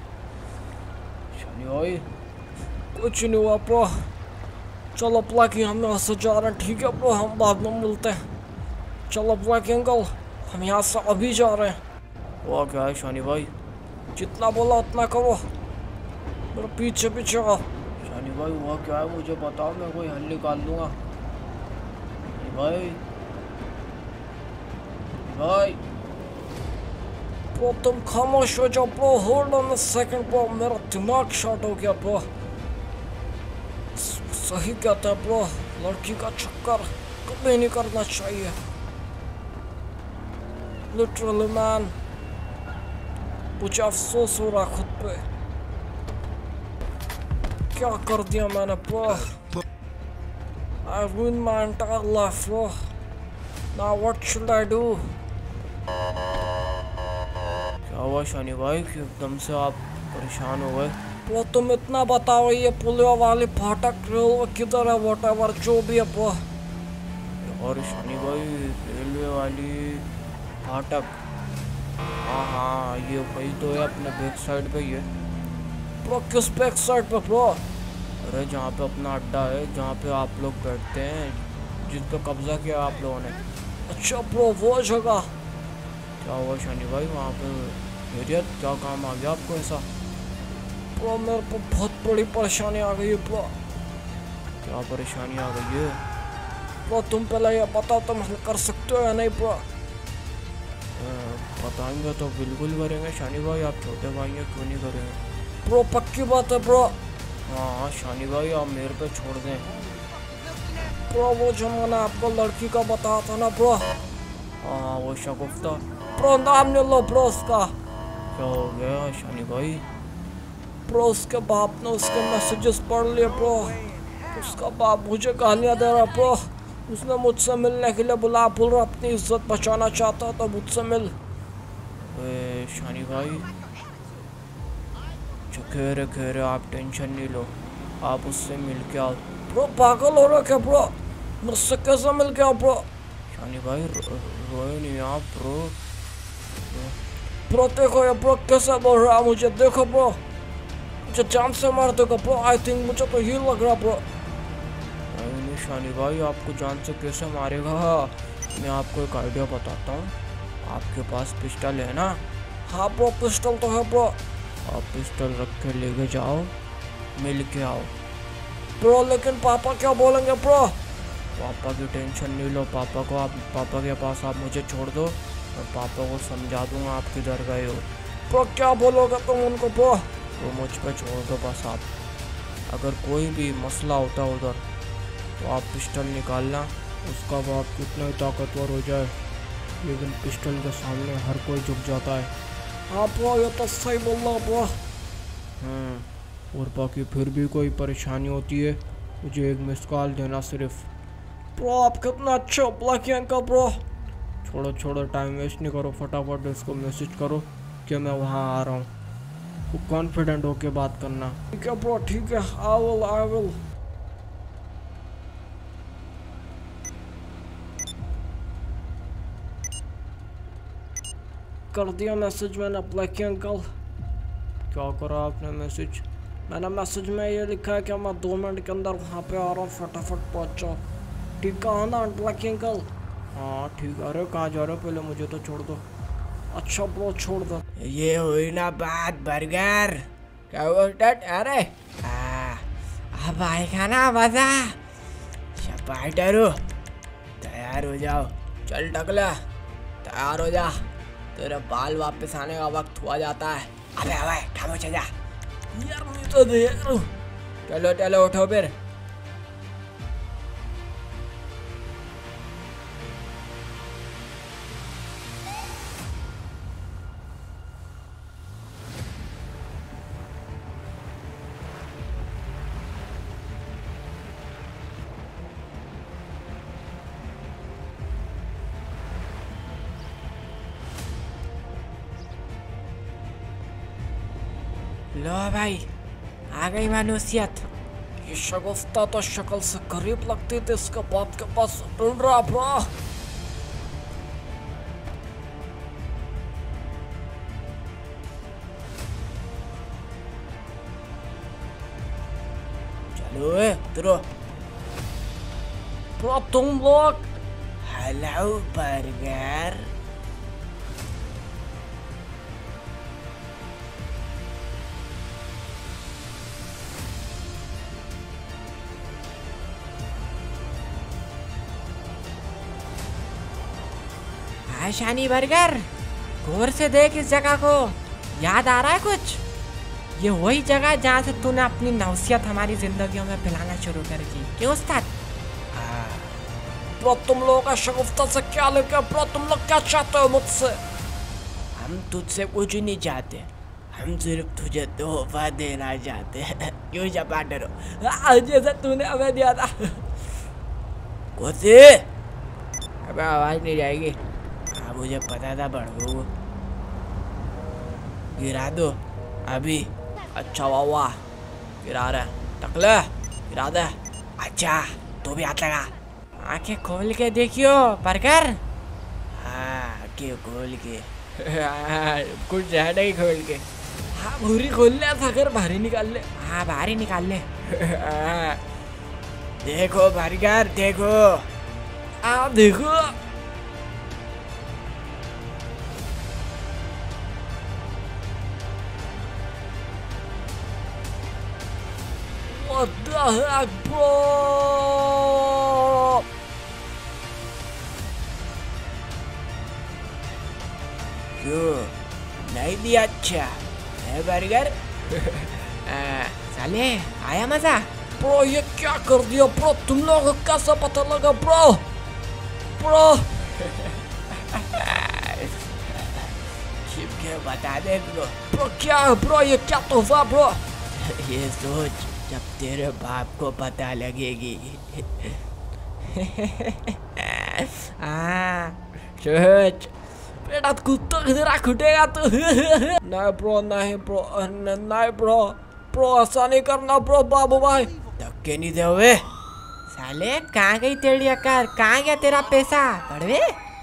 [SPEAKER 2] कुछ नहीं हुआ ब्रो। चलो प्लाकी, हम यहाँ से जा रहे हैं, ठीक है ब्रो, हम बाद में मिलते हैं। चलो प्लाकी अंकल, हम यहाँ से अभी जा रहे हैं।
[SPEAKER 1] हुआ क्या है शानी भाई?
[SPEAKER 2] जितना बोला उतना करो, मेरे पीछे आओ।
[SPEAKER 1] शानी भाई हुआ क्या है, मुझे बताओ, मैं कोई हल निकाल दूंगा। भाई
[SPEAKER 2] ब्रो तुम खामोश हो जाओ bro, hold on a second bro, मेरा दिमाग शॉर्ट हो गया ब्रो। सही कहता है ब्रो, लड़की का चक्कर कभी नहीं करना चाहिए। लिटरली मैन, मुझे अफसोस हो रहा खुद पे, क्या कर दिया मैंने bro. I ruined my entire life bro. Now what should I do?
[SPEAKER 1] क्या हुआ शानी भाई कि एकदम से आप परेशान हो गए?
[SPEAKER 2] ब्रो तुम इतना बताओ, ये पुलियो वाली फाटक रेलवे किधर है, व्हाटएवर जो भी है ब्रो।
[SPEAKER 1] और शानी भाई रेलवे वाली फाटक, हाँ ये वही तो है, अपने बैक साइड पे ही है।
[SPEAKER 2] ब्रो किस बैक साइड पे ब्रो?
[SPEAKER 1] अरे जहाँ पे अपना अड्डा है, जहाँ पे आप लोग बैठते हैं, जिस पे कब्जा किया आप लोगों ने।
[SPEAKER 2] अच्छा ब्रो वो जगह।
[SPEAKER 1] क्या हुआ शानी भाई वहाँ पे? खैरियत, क्या काम आ गया आपको ऐसा?
[SPEAKER 2] ब्रो मेरे को बहुत बड़ी परेशानी आ गई है ब्रो।
[SPEAKER 1] क्या परेशानी आ गई है?
[SPEAKER 2] ब्रो तुम पहले ये बताओ, तुम हल कर सकते हो या नहीं ब्रो?
[SPEAKER 1] बताएंगे तो बिल्कुल करेंगे शानी भाई, आप छोटे भाई हैं, क्यों नहीं करेंगे?
[SPEAKER 2] ब्रो पक्की बात है ब्रो?
[SPEAKER 1] हाँ शानी भाई, आप मेरे पे छोड़ दें।
[SPEAKER 2] ब्रो वो जो मैंने आपको लड़की का बताया था ना ब्रो,
[SPEAKER 1] हाँ वो शगुफ्ता।
[SPEAKER 2] ब्रो नाम नहीं लो ब्रो उसका।
[SPEAKER 1] क्या हो गया शानी भाई?
[SPEAKER 2] ब्रो उसके बाप ने उसके मैसेजेस पढ़ लिए ब्रो, उसका बाप मुझे गालियाँ दे रहा ब्रो। उसने मुझसे मिलने के लिए बुला, बोल रहा अपनी इज्जत बचाना चाहता तो मुझसे मिल।
[SPEAKER 1] शानी भाई खैर आप टेंशन नहीं लो, आप उससे मिल के आओ।
[SPEAKER 2] ब्रो पागल हो रहा क्या ब्रो? मुझसे कैसे मिल के आओ ब्रो?
[SPEAKER 1] शानी भाई रोए नहीं आप ब्रो।
[SPEAKER 2] ब्रो देखो ये ब्रो कैसे बोल रहा है मुझे, देखो ब्रो मुझे जान से मार देगा ब्रो। आई थिंक मुझे तो ये लग रहा ब्रो।
[SPEAKER 1] नहीं शानी भाई, आपको जान से कैसे मारेगा? मैं आपको एक आइडिया बताता हूँ। आपके पास पिस्टल है ना?
[SPEAKER 2] हाँ ब्रो पिस्टल तो है ब्रो।
[SPEAKER 1] आप पिस्टल रख के लेके जाओ, मिल के आओ।
[SPEAKER 2] ब्रो लेकिन पापा क्या बोलेंगे ब्रो?
[SPEAKER 1] पापा की टेंशन नहीं लो, पापा के पास आप मुझे छोड़ दो, और पापा को समझा दूंगा आप किधर गए हो।
[SPEAKER 2] ब्रो क्या बोलोगे तुम उनको ब्रो?
[SPEAKER 1] वो मुझ पे छोड़ दो बस आप। अगर कोई भी मसला होता है उधर तो आप पिस्टल निकालना, उसका बाप कितना ही ताकतवर हो जाए लेकिन पिस्टल के सामने हर कोई झुक जाता है। हाँ ब्रो, ये तो सही बोल रहा ब्रो। और बाकी फिर भी कोई परेशानी होती है मुझे एक मिस कॉल देना सिर्फ। ब्रो आप कितना अच्छे हो ब्लैकी अंकल ब्रो। छोड़ो टाइम वेस्ट नहीं करो, फटाफट इसको मैसेज करो कि मैं वहाँ आ रहा हूँ। वो कॉन्फिडेंट होके बात करना। ठीक है ब्रो, ठीक है, आई विल। कर दिया मैसेज मैंने ब्लैकी अंकल। क्या करा आपने मैसेज? मैंने मैसेज में ये लिखा है कि मैं 2 मिनट के अंदर वहाँ पे आ रहा हूँ, फटाफट पहुँच जाओ। ठीक है ना ब्लैकी अंकल? हाँ ठीक है। अरे कहाँ जा रहे हो, पहले मुझे तो छोड़ दो। अच्छा ब्रो छोड़ दो।
[SPEAKER 2] ये हुई ना बात बर्गर। क्या हुआ डट? अरे अब आएगा ना मजा। स्पाइडर तैयार हो जाओ। चल टकला तैयार हो जा, तेरे बाल वापस आने का वक्त हुआ जाता है। अबे खामोश हो जा यार, मुझे तो दे। चलो उठो फिर। लो भाई, आ गई मानुसियत।
[SPEAKER 1] ये शगुफ्ता तो शक्ल से करीब लगती थी, इसके बाप के पास ढूंढ रहा ब्रो।
[SPEAKER 2] चलो उतरो।
[SPEAKER 1] ब्रो तुम लोग।
[SPEAKER 2] Hello burger. शानी बर्गर, गौर से देख इस जगह को। याद आ रहा है कुछ? ये वही जगह है जहाँ से तूने अपनी नौसियत हमारी जिंदगियों में फैलाना शुरू कर दी। क्यों उस्ताद?
[SPEAKER 1] ब्रो तुम लोगों का शगुफ्ता से क्या लेकर? ब्रो तुम लोग क्या चाहते हो मुझसे?
[SPEAKER 2] हम तुझसे कुछ नहीं चाहते, हम सिर्फ तुझे तोहफा देना चाहते हैं। क्यों चपाटर हो? जैसा तूने हमें दिया था। कोसे अब आवाज नहीं जाएगी। मुझे पता था बड़बू को। गिरा दो अभी। अच्छा वाह गिरा रहा टकला, गिरा दे। अच्छा तो भी हाथ लगा। आंखें खोल के देखियो बर्गर। हाँ आंखें खोल के। कुछ ज्यादा ही खोल के। हाँ भूरी खोल ले, अगर बाहरी निकाल ले। हाँ बाहरी निकाल ले। देखो बर्गर देखो। देखो
[SPEAKER 1] What the heck, bro?
[SPEAKER 2] क्यों नहीं दिया? अच्छा है बर्गर। साले आया मजा?
[SPEAKER 1] ब्रो ये क्या कर दिया ब्रो? तुम लोगों को कैसे पता लगा ब्रो?
[SPEAKER 2] छिप के बता दे ब्रो।
[SPEAKER 1] ब्रो क्या है ब्रो? ये क्या तोहफा ब्रो?
[SPEAKER 2] ये सोच जब तेरे बाप को पता लगेगी। सोच
[SPEAKER 1] बेटा कुत्ता किधर खुटेगा तू? नहीं ब्रो नहीं ब्रो नहीं ब्रो। ब्रो ऐसा नहीं करना ब्रो। बाबू भाई
[SPEAKER 2] धक्के नहीं दे हुए। साले कहाँ गई तेरी अक्कर? कहाँ गया तेरा पैसा? पड़वे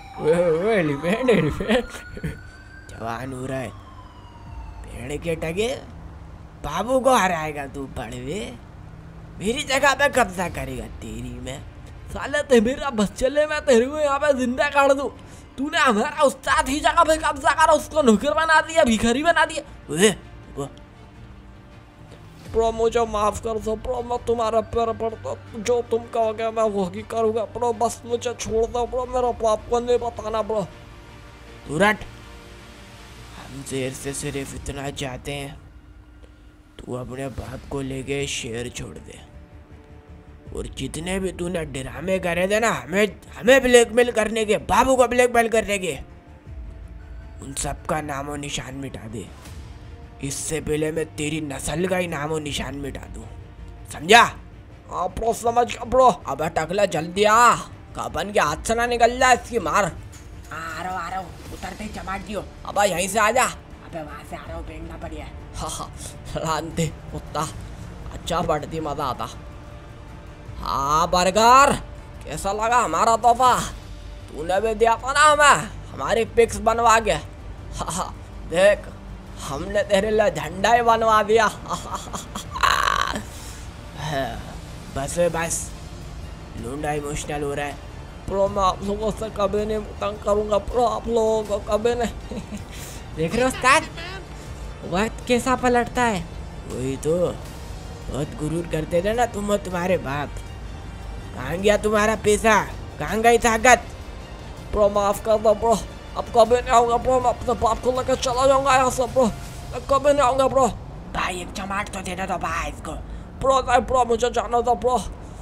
[SPEAKER 2] एलिफेंट जवान हो रहा है। पेड़ के टगे बाबू को हराएगा तू पड़वे। मेरी जगह पे कब्जा करेगा तेरी में।
[SPEAKER 1] साले ते मेरा बस चले, मैं तेरे को यहाँ पे जिंदा काट दूं। तूने हमारा उस्ताद ही जगह पे कब्जा करा, उसको नौकर बना दिया, भिखारी बना दिया। ब्रो मुझे माफ कर दो ब्रो, मैं तुम्हारे पैर पड़ता, जो तुम कहोगे मैं वही करूँगा ब्रो। बस मुझे छोड़ दो ब्रो, मेरे बाप को नहीं बताना ब्रो।
[SPEAKER 2] तुरंत हम शेर से सिर्फ इतना चाहते हैं
[SPEAKER 1] तू अपने बाप को लेके शहर छोड़ दे, और जितने भी तूने ड्रामे करे थे ना हमें हमें ब्लैकमेल करने के, बाबू को ब्लैकमेल करने के, उन सब का नामो निशान मिटा दे। इससे पहले मैं तेरी नस्ल का ही नामो निशान मिटा दूं, समझा? हाँ ब्रो, समझ गया ब्रो। अबे टकला जल्दी आ, कपन के हाथ से ना निकल जाए इसकी मार।
[SPEAKER 2] आ रहा हूँ, उतरते ही चमाट दियो।
[SPEAKER 1] अब यहीं से आ जा।
[SPEAKER 2] अबे वहाँ से आ रहा हूँ, बेंगना बढ़िया है।
[SPEAKER 1] हाँ लानते कुत्ता, अच्छा पड़ती मजा आता। हाँ बर्गर, कैसा लगा हमारा तोहफा? तूने भी दिया था ना हमें हमारी पिक्स बनवा के। हाँ देख, हमने तेरे लिए झंडा ही बनवा दिया। बस बस, लूंडा इमोशनल हो रहा है। प्रो मैं आप लोगों से कभी नहीं तंग करूँगा प्रो, आप लोगों को कभी नहीं।
[SPEAKER 2] देख रहे हो उस्ताद, वक्त कैसा पलटता है।
[SPEAKER 1] वही तो, बहुत गुरूर करते थे ना तुम और तुम्हारे बाप। कहाँ गया तुम्हारा पैसा, कहाँ गई ताकत? प्रो माफ कर दो प्रो, अब कभी नहीं आऊँगा प्रो, मैं अपने बाप को लेकर चला जाऊँगा यहाँ से प्रो, मैं कभी नहीं आऊँगा प्रो।
[SPEAKER 2] भाई एक चमाट तो देना दो भाई इसको।
[SPEAKER 1] प्रो नहीं प्रो, मुझे जाना था प्रो।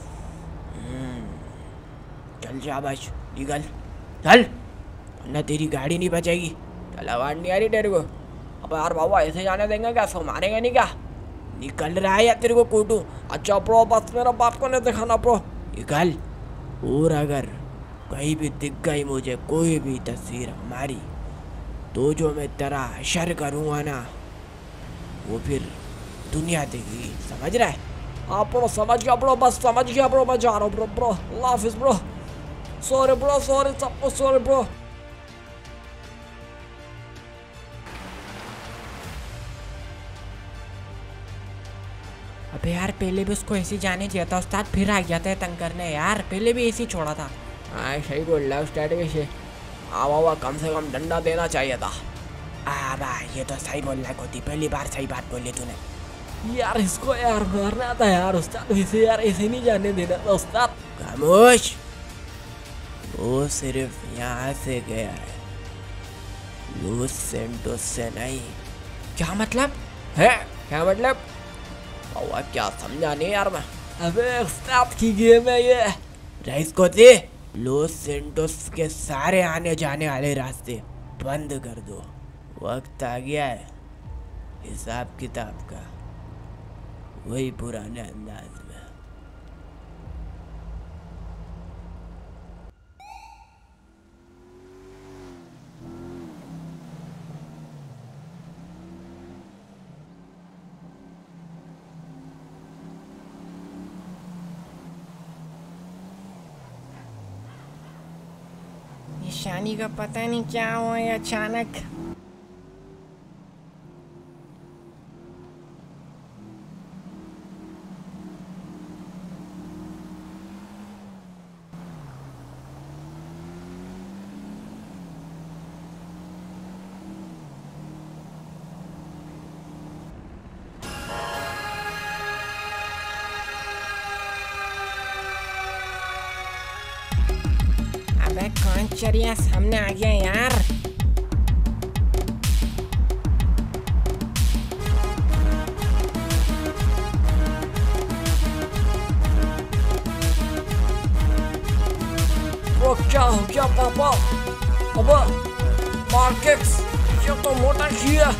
[SPEAKER 1] चल जा बस, निकल चल, वरना तेरी गाड़ी नहीं बचेगी। चल आवाज नहीं आ रही तेरे को? अब यार बाबू ऐसे जाने देंगे क्या, सो मारेंगे नहीं क्या? निकल रहा है या तेरे को कूटूं? अच्छा प्रो, बस मेरा बाप को नहीं दिखाना प्रो, निकल। और अगर कहीं भी दिख गई मुझे कोई भी तस्वीर हमारी, तो जो मैं तेरा हशर करूँगा ना, वो फिर दुनिया देगी, समझ रहा है? हाँ प्रो, समझ गया प्रो, बस समझ गया प्रो, मैं जा रहा हूँ प्रो। प्रो अल्लाह हाफिज़ प्रो, सॉरी ब्रो, सॉरी सबको सॉरी ब्रो।
[SPEAKER 2] अबे यार पहले भी उसको ऐसे जाने दिया था उस्ताद, फिर आ गया था तंग करने यार, पहले भी ऐसे ही छोड़ा था।
[SPEAKER 1] हाँ सही बोल रहा है उस्ताद, वैसे आवा कम से कम डंडा देना चाहिए था। भाई ये तो सही बोल रहा है गोती, पहली बार सही बात बोली तूने। यार इसको यार मारना था यार उस्ताद, वैसे यार ऐसे नहीं जाने देना था उस्ताद। खामोश, वो सिर्फ यहाँ से गया है, लूस सेंटोस से नहीं।
[SPEAKER 2] क्या मतलब
[SPEAKER 1] है? क्या मतलब? बाबा क्या समझा नहीं यार मैं। अबे उस्ताद की गेम है ये। रईस को दे, लॉस सेंटोस के सारे आने जाने वाले रास्ते बंद कर दो, वक्त आ गया है हिसाब किताब का, वही पुराने अंदाज में।
[SPEAKER 2] शानी का पता नहीं क्या हुआ है अचानक। अबे कौन चरिया सामने आ गया यार।
[SPEAKER 1] वो क्या हो गया पापा? अब मार्केक्स ये तो मोटा किया।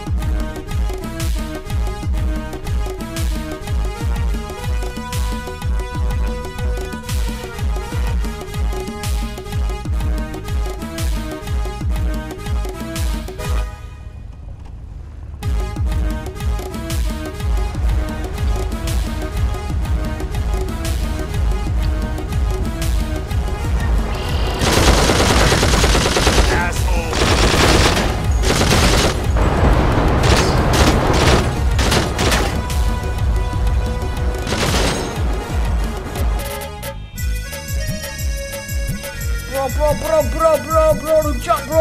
[SPEAKER 1] Bro, रुक जा bro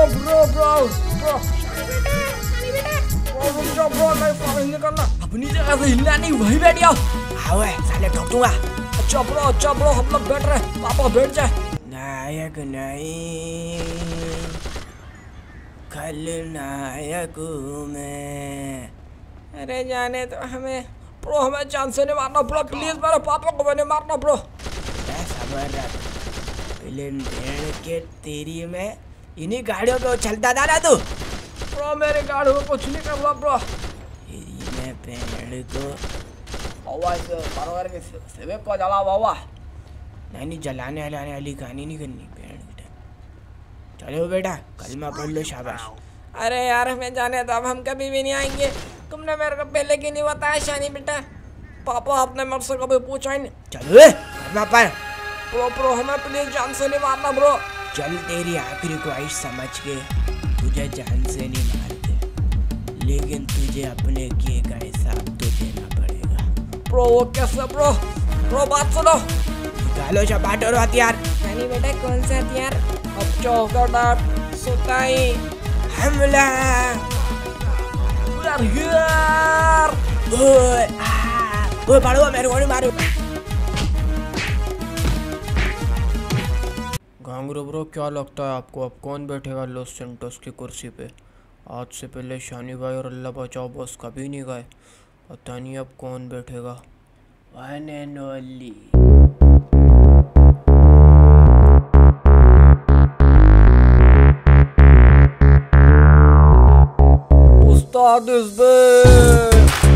[SPEAKER 1] रुक जा bro, नहीं फाइल नहीं करना, अपनी जगह से हिलना नहीं, वहीं बैठ जाओ। हाँ वे साले ठोक दूंगा। अच्छा bro, हम लोग बैठ रहे, पापा बैठ जाए। नायक नहीं, खलनायक हूँ मैं।
[SPEAKER 2] अरे जाने तो हमें ब्रो, हमें जान से नहीं मारना ब्रो, प्लीज मेरे पापा को मैंने मारना ब्रो।
[SPEAKER 1] सबर रख, फिल्म भेड़ के तेरी में इन्हीं गाड़ियों पे चलता था ना तू।
[SPEAKER 2] ब्रो मेरे गाड़ी में कुछ नहीं कर रहा ब्रो।
[SPEAKER 1] तेरी में भेड़ को
[SPEAKER 2] बाबा इसे बराबर के सेवे को जला बाबा।
[SPEAKER 1] नहीं जलाने हलाने वाली कहानी नहीं करनी भेड़। चलो बेटा कलमा पढ़ लो, शाबाश।
[SPEAKER 2] अरे यार हमें जाने तो अब हम कभी भी नहीं आएंगे। तुमने मेरे को पहले क्यों नहीं बताया शानी बेटा? पापा आपने मेरे से कभी पूछा ही नहीं।
[SPEAKER 1] चलो कलमा पढ़।
[SPEAKER 2] ब्रो हमें प्लीज जान से नहीं मारना ब्रो।
[SPEAKER 1] चल तेरी आखिरी ख्वाहिश समझ के तुझे जान से नहीं मारते, लेकिन तुझे अपने किए का हिसाब तो देना पड़ेगा।
[SPEAKER 2] ब्रो वो कैसे ब्रो? ब्रो बात सुनो।
[SPEAKER 1] निकालो चपाट और हथियार।
[SPEAKER 2] शानी बेटा कौन सा हथियार? अब चौकट सुताई
[SPEAKER 1] हमला। ओए पड़ो मेरे को नहीं मारो। गांगरू ब्रो क्या लगता है आपको अब कौन बैठेगा लॉस सेंटोस की कुर्सी पे? आज से पहले शानी भाई और अल्लाह बचाओ बॉस कभी नहीं गए, पता नहीं अब कौन बैठेगा। वन एंड ओनली
[SPEAKER 2] उस्ताद इस पे।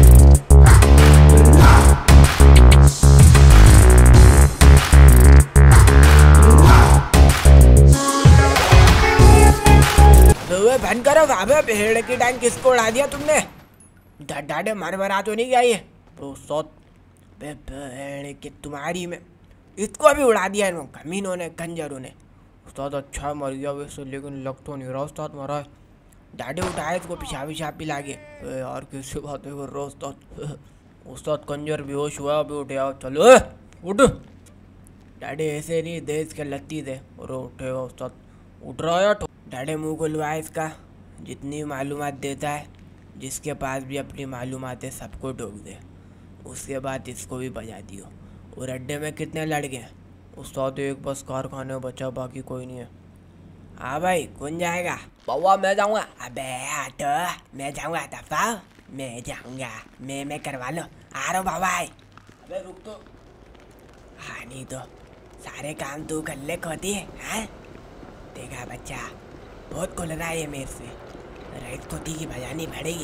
[SPEAKER 1] बंद करो। अबे भेड़ की टांग किसको उड़ा दिया तुमने? डाडे मर तो नहीं गया ये तो सौत भेड़ की तुम्हारी में इसको भी उड़ा दिया इन्होंने, कमीनों ने कंजरों ने। उस्ताद अच्छा मर गया वैसे, लेकिन लग तो नहीं रहा उस्ताद मरा है। डाडे उठाए इसको पिछाब विछाब पिला के। यार कैसे बातें कर रहा उस्ताद? उस्ताद कंजर बेहोश हुआ अभी उठे आओ। चलो उठ। डाडे ऐसे नहीं देश के लत्ती थे और उठेगा उस्ताद। उठ रहा है डाडे मुँह खुलवाए इसका, जितनी मालूमात देता है, जिसके पास भी अपनी मालूमात है सबको ठोक दे, उसके बाद इसको भी बजा दियो। और अड्डे में कितने लड़के हैं? उस्ताद एक बस कारखाने में बचा, बाकी कोई नहीं है। हाँ भाई कौन जाएगा?
[SPEAKER 2] बाबा मैं जाऊँगा।
[SPEAKER 1] अबे हटो, मैं जाऊँगा दफा, मैं जाऊँगा, मैं करवा लो। आ रहा बाबा।
[SPEAKER 2] अबे रुक तो।
[SPEAKER 1] हाँ नहीं तो सारे काम तू कर ले खोती है। हाँ देखा बच्चा बहुत खुल रहा है ये मेरे से, राइट खोती की बजानी पड़ेगी।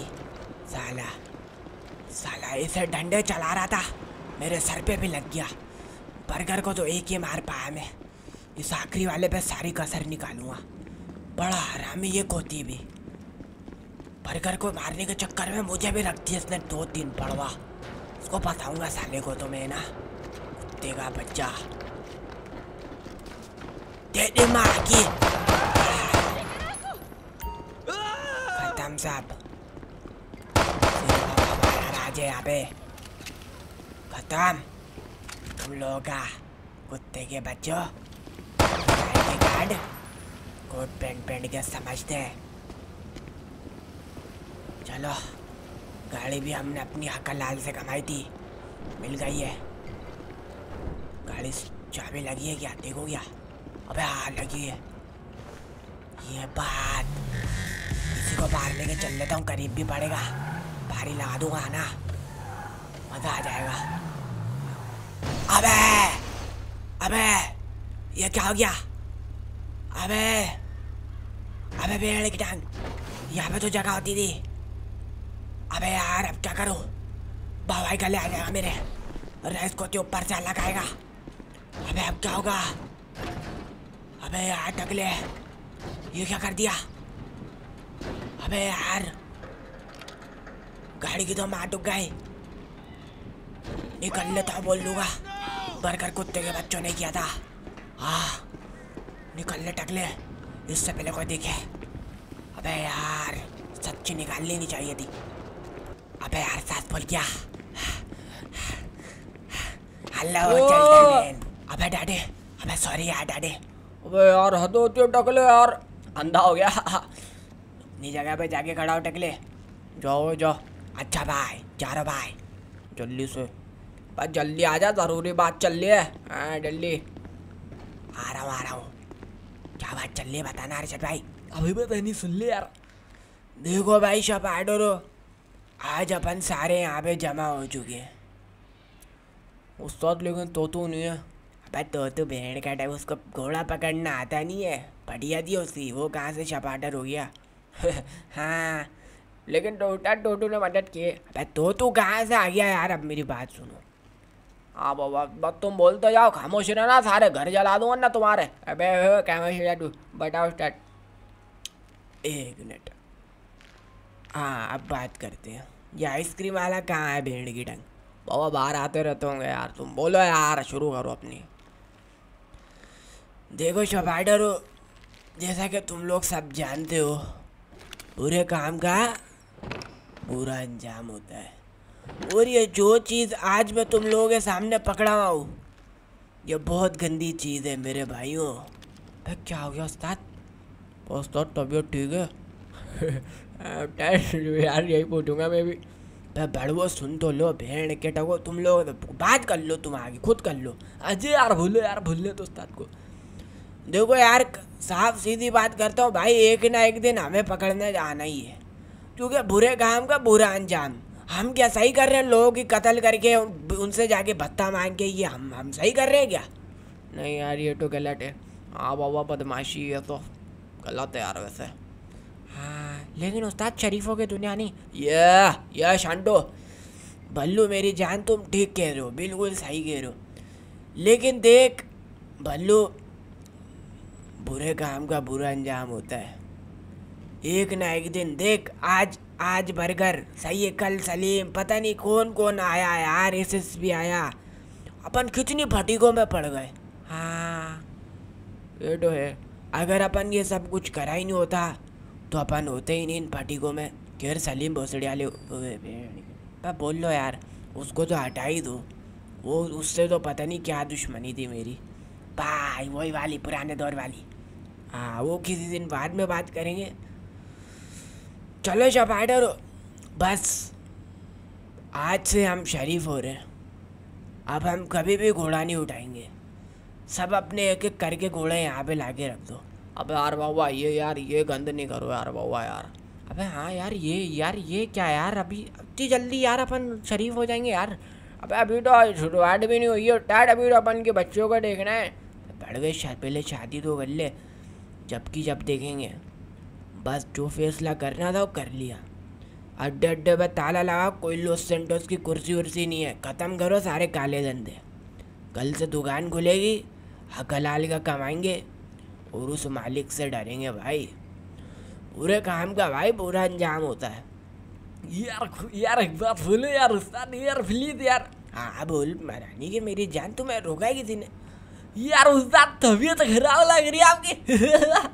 [SPEAKER 1] साला इसे डंडे चला रहा था, मेरे सर पे भी लग गया। बर्गर को तो एक ही मार पाया मैं, इस आखिरी वाले पे सारी कसर निकालूंगा। बड़ा हरामी ये खोती भी, बर्गर को मारने के चक्कर में मुझे भी रख दिया इसने 2-3 पड़वा। इसको बताऊंगा साले को तो मैं ना, कुत्ते का बच्चा। दे दे मार की। खत्म साहब, राजे यहाँ पे खत्म। तुम लोगों का कुत्ते के बच्चों गार्ड कोट पेंट के समझते हैं। चलो गाड़ी भी हमने अपनी हक लाल से कमाई थी, मिल गई है। गाड़ी चाबी लगी है क्या? देखो क्या? अबे हाँ लगी है। ये बात, इसी को बाहर लेके चल लेता हूँ, करीब भी पड़ेगा, भारी लगा दूंगा ना, मजा आ जाएगा। अबे ये क्या हो गया? अबे भेड़ की टांग, यहाँ पे तो जगह होती थी। अबे यार अब क्या करूँ? बाबाई गले आ जाएगा मेरे, रेस को तो ऊपर से लगाएगा। अबे अब क्या होगा? अबे यार टकले, ये क्या कर दिया? अबे यार गाड़ी की तो मार डूब गई। निकल लेता हूँ बोल दूंगा, बर्गर कुत्ते के बच्चों ने किया था। हाँ निकल ले टकले, इससे पहले कोई दिखे। अबे यार सच्ची निकाल लेनी चाहिए थी। अबे यार साथ बोल क्या? Hello gentleman. अबे डैडी, अबे सॉरी यार डैडी।
[SPEAKER 2] अबे यार हद होती है टकले, यार अंधा हो गया।
[SPEAKER 1] अपनी जगह पे जाके खड़ा हो टकले।
[SPEAKER 2] जाओ जाओ।
[SPEAKER 1] अच्छा भाई जा रहा भाई,
[SPEAKER 2] जल्दी से बस जल्दी आ जा, जरूरी बात चल रही है। हाँ जल्दी
[SPEAKER 1] आ रहा हूँ। क्या बात चल रही है बताना अरशद भाई।
[SPEAKER 2] अभी भी नहीं सुन ले यार।
[SPEAKER 1] देखो भाई शपाडोरो,
[SPEAKER 2] आज अपन सारे यहाँ पे जमा हो चुके हैं।
[SPEAKER 1] उस्ताद लेकिन तो नहीं है।
[SPEAKER 2] अबे तो भेड़ का टाइम, उसको घोड़ा पकड़ना आता नहीं है, बढ़िया दी उसकी, वो कहाँ से चपाटर हो गया। हाँ
[SPEAKER 1] लेकिन टोटू ने मदद की।
[SPEAKER 2] अबे तो कहाँ से आ गया यार, अब मेरी बात सुनो।
[SPEAKER 1] हाँ बाबा बस तुम बोलते जाओ, खामोश रहना, सारे घर जला दूंगा ना तुम्हारे। अबे खामोश रह तू, बताओ स्टार्ट।
[SPEAKER 2] 1 मिनट। हाँ अब बात करते हैं, ये आइसक्रीम वाला कहाँ है भेड़ की टंग।
[SPEAKER 1] बाबा बाहर आते रहते होंगे यार, तुम बोलो यार, शुरू करो अपनी।
[SPEAKER 2] देखो शपाटर हो, जैसा कि तुम लोग सब जानते हो, बुरे काम का बुरा अंजाम होता है। और ये जो चीज़ आज मैं तुम लोगों के सामने पकड़ा हुआ हूँ, ये बहुत गंदी चीज़ है मेरे भाइयों।
[SPEAKER 1] भाई क्या हो गया उस्ताद? उस्ताद तबीयत ठीक है? यार यही पूछूंगा मैं भी।
[SPEAKER 2] भाई बड़वो सुन तो लो, भेड़ के टको, तुम लोग बात कर लो, तुम आगे खुद कर लो।
[SPEAKER 1] अजय यार भूल ले तो उस्ताद को।
[SPEAKER 2] देखो यार साफ सीधी बात करता हूँ भाई, एक ना एक दिन हमें पकड़ने जाना ही है, क्योंकि बुरे काम का बुरा अंजाम। हम क्या सही कर रहे हैं? लोगों की कत्ल करके उनसे जाके भत्ता मांग के, ये हम सही कर रहे हैं क्या?
[SPEAKER 1] नहीं यार ये तो गलत है। हाँ बाबा बदमाशी है तो गलत है यार वैसे।
[SPEAKER 2] हाँ लेकिन उस्ताद शरीफों की दुनिया नहीं।
[SPEAKER 1] ये शांटो
[SPEAKER 2] भल्लू मेरी जान, तुम ठीक कह रहे हो, बिल्कुल सही कह रहे हो, लेकिन देख भल्लू, बुरे काम का बुरा अंजाम होता है। एक ना एक दिन देख, आज बर्गर सही है, कल सलीम, पता नहीं कौन कौन आया यार, एसएसपी आया, अपन कितनी फटीकों में पड़ गए। हाँ
[SPEAKER 1] ये तो है।
[SPEAKER 2] अगर अपन ये सब कुछ करा ही नहीं होता तो अपन होते ही नहीं इन फटीकों में। खैर सलीम भोसड़ी वाले बोल लो यार, उसको तो हटा ही दो, वो उससे तो पता नहीं क्या दुश्मनी थी मेरी भाई, वही वाली पुराने दौर वाली। हाँ वो किसी दिन बाद में बात करेंगे। चलो शपाटर, बस आज से हम शरीफ हो रहे हैं, अब हम कभी भी घोड़ा नहीं उठाएंगे। सब अपने एक एक करके घोड़े यहाँ पे लाके रख दो।
[SPEAKER 1] अबे यार बाबा ये गंद नहीं करो यार बाबा यार।
[SPEAKER 2] अबे हाँ यार ये क्या यार, अभी इतनी जल्दी यार अपन शरीफ हो जाएंगे यार?
[SPEAKER 1] अबे अभी तो शुरुआत भी नहीं हुई है टाट, अभी तो अपन के बच्चों को देखना है।
[SPEAKER 2] बढ़ गए, पहले शादी तो कर ले, जब देखेंगे। बस जो फैसला करना था वो कर लिया। अड्डे अड्डे पे ताला लगा, कोई लॉस सेंटोस की कुर्सी उर्सी नहीं है, ख़त्म करो सारे काले धंधे। कल से दुकान खुलेगी, हक हलाल का कमाएंगे और उस मालिक से डरेंगे भाई। पूरे काम का भाई पूरा अंजाम होता है।
[SPEAKER 1] यार एक बात बोलो यार उस्ताद, यार प्लीज यार।
[SPEAKER 2] हाँ बोल महारानी की मेरी जान, तुम्हें रोका है किसी ने?
[SPEAKER 1] यार उस्ताद तबीयत खराब लग रही है आपकी।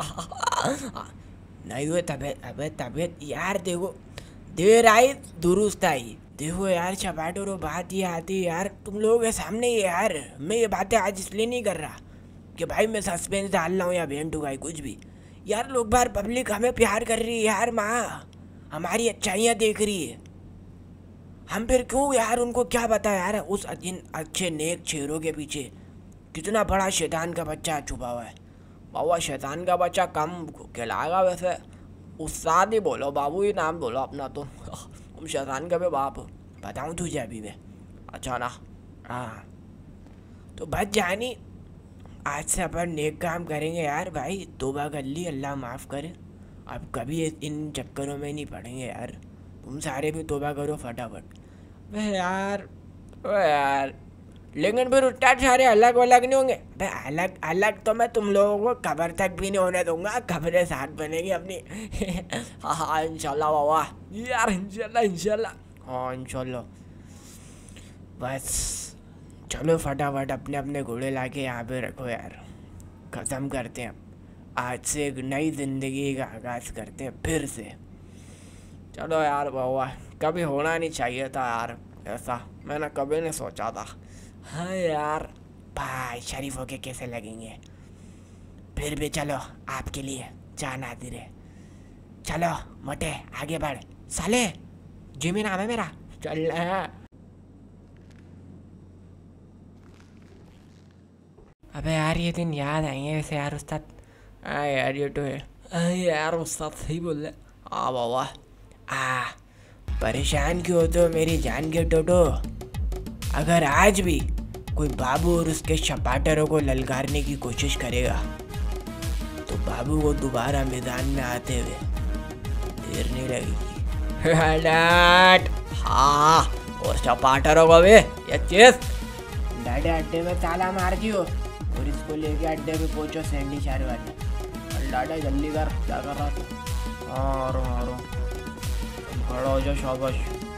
[SPEAKER 2] नहीं हुए तबीयत, अबे तबीयत यार देखो, देर आई दुरुस्त आई। देखो यार चपाटो, बात ये आती है यार तुम लोगों के सामने ही यार। मैं ये बातें आज इसलिए नहीं कर रहा कि भाई मैं सस्पेंस डाल रहा हूँ या भेंट उगाई कुछ भी। यार लोग बार पब्लिक हमें प्यार कर रही है यार, माँ हमारी अच्छाइयाँ देख रही है, हम फिर क्यों यार उनको क्या पता यार, उस इन अच्छे नेक चेहरों के पीछे कितना बड़ा शैतान का बच्चा छुपा हुआ है।
[SPEAKER 1] बाबा शैतान का बच्चा कम कहलाएगा वैसे, उस्ताद ही बोलो, बाबू ही नाम बोलो अपना। तुम शैतान का भी बाप हो।
[SPEAKER 2] बताऊँ तुझे अभी मैं?
[SPEAKER 1] अच्छा ना।
[SPEAKER 2] हाँ तो बच जानी, आज से अपन नेक काम करेंगे यार भाई, तौबा कर ली, अल्लाह माफ़ करे, अब कभी इन चक्करों में नहीं पड़ेंगे यार। तुम सारे भी तौबा करो फटाफट।
[SPEAKER 1] भाई यार ओ यार, लेकिन फिर उस्ताद सारे अलग अलग नहीं होंगे?
[SPEAKER 2] भाई अलग अलग तो मैं तुम लोगों को कब्र तक भी नहीं होने दूंगा, कब्रें साथ बनेगी अपनी।
[SPEAKER 1] हाँ इंशाल्लाह बाबा यार, इंशाल्लाह।
[SPEAKER 2] हाँ इंशाल्लाह। बस चलो फटाफट अपने अपने घोड़े लाके यहाँ पे रखो यार, ख़त्म करते हैं आज से एक नई ज़िंदगी का आगाज़ करते हैं फिर से।
[SPEAKER 1] चलो यार बाबा, कभी होना नहीं चाहिए था यार ऐसा, मैंने कभी नहीं सोचा था।
[SPEAKER 2] हाँ यार भाई शरीफ होके कैसे लगेंगे, फिर भी चलो आपके लिए जान हाजिर है। चलो मोटे आगे बढ़, साले जिमी नाम है मेरा,
[SPEAKER 1] चल रहे हैं।
[SPEAKER 2] अबे यार ये दिन याद आएंगे वैसे यार उस्ताद।
[SPEAKER 1] हाँ यार ये तो है। यार उस्ताद सही बोल रहे। हाँ बाबा। परेशान क्यों होते हो मेरी जान के टोटो? अगर आज भी कोई बाबू और उसके छपाटरों को ललकारने की कोशिश करेगा तो बाबू को दोबारा मैदान में आते हुए देर नहीं लगेगी। डैड, हाँ, और छपाटरों को भी ये चीज डैडी अड्डे में ताला मार दियो और इसको लेके अड्डे पे पहुंचो सैंडी शार वाले। डाडा जल्दी कर, क्या कर रहा था? हाँ आ रहा हूँ। खड़ा हो जाओ, शाबाश।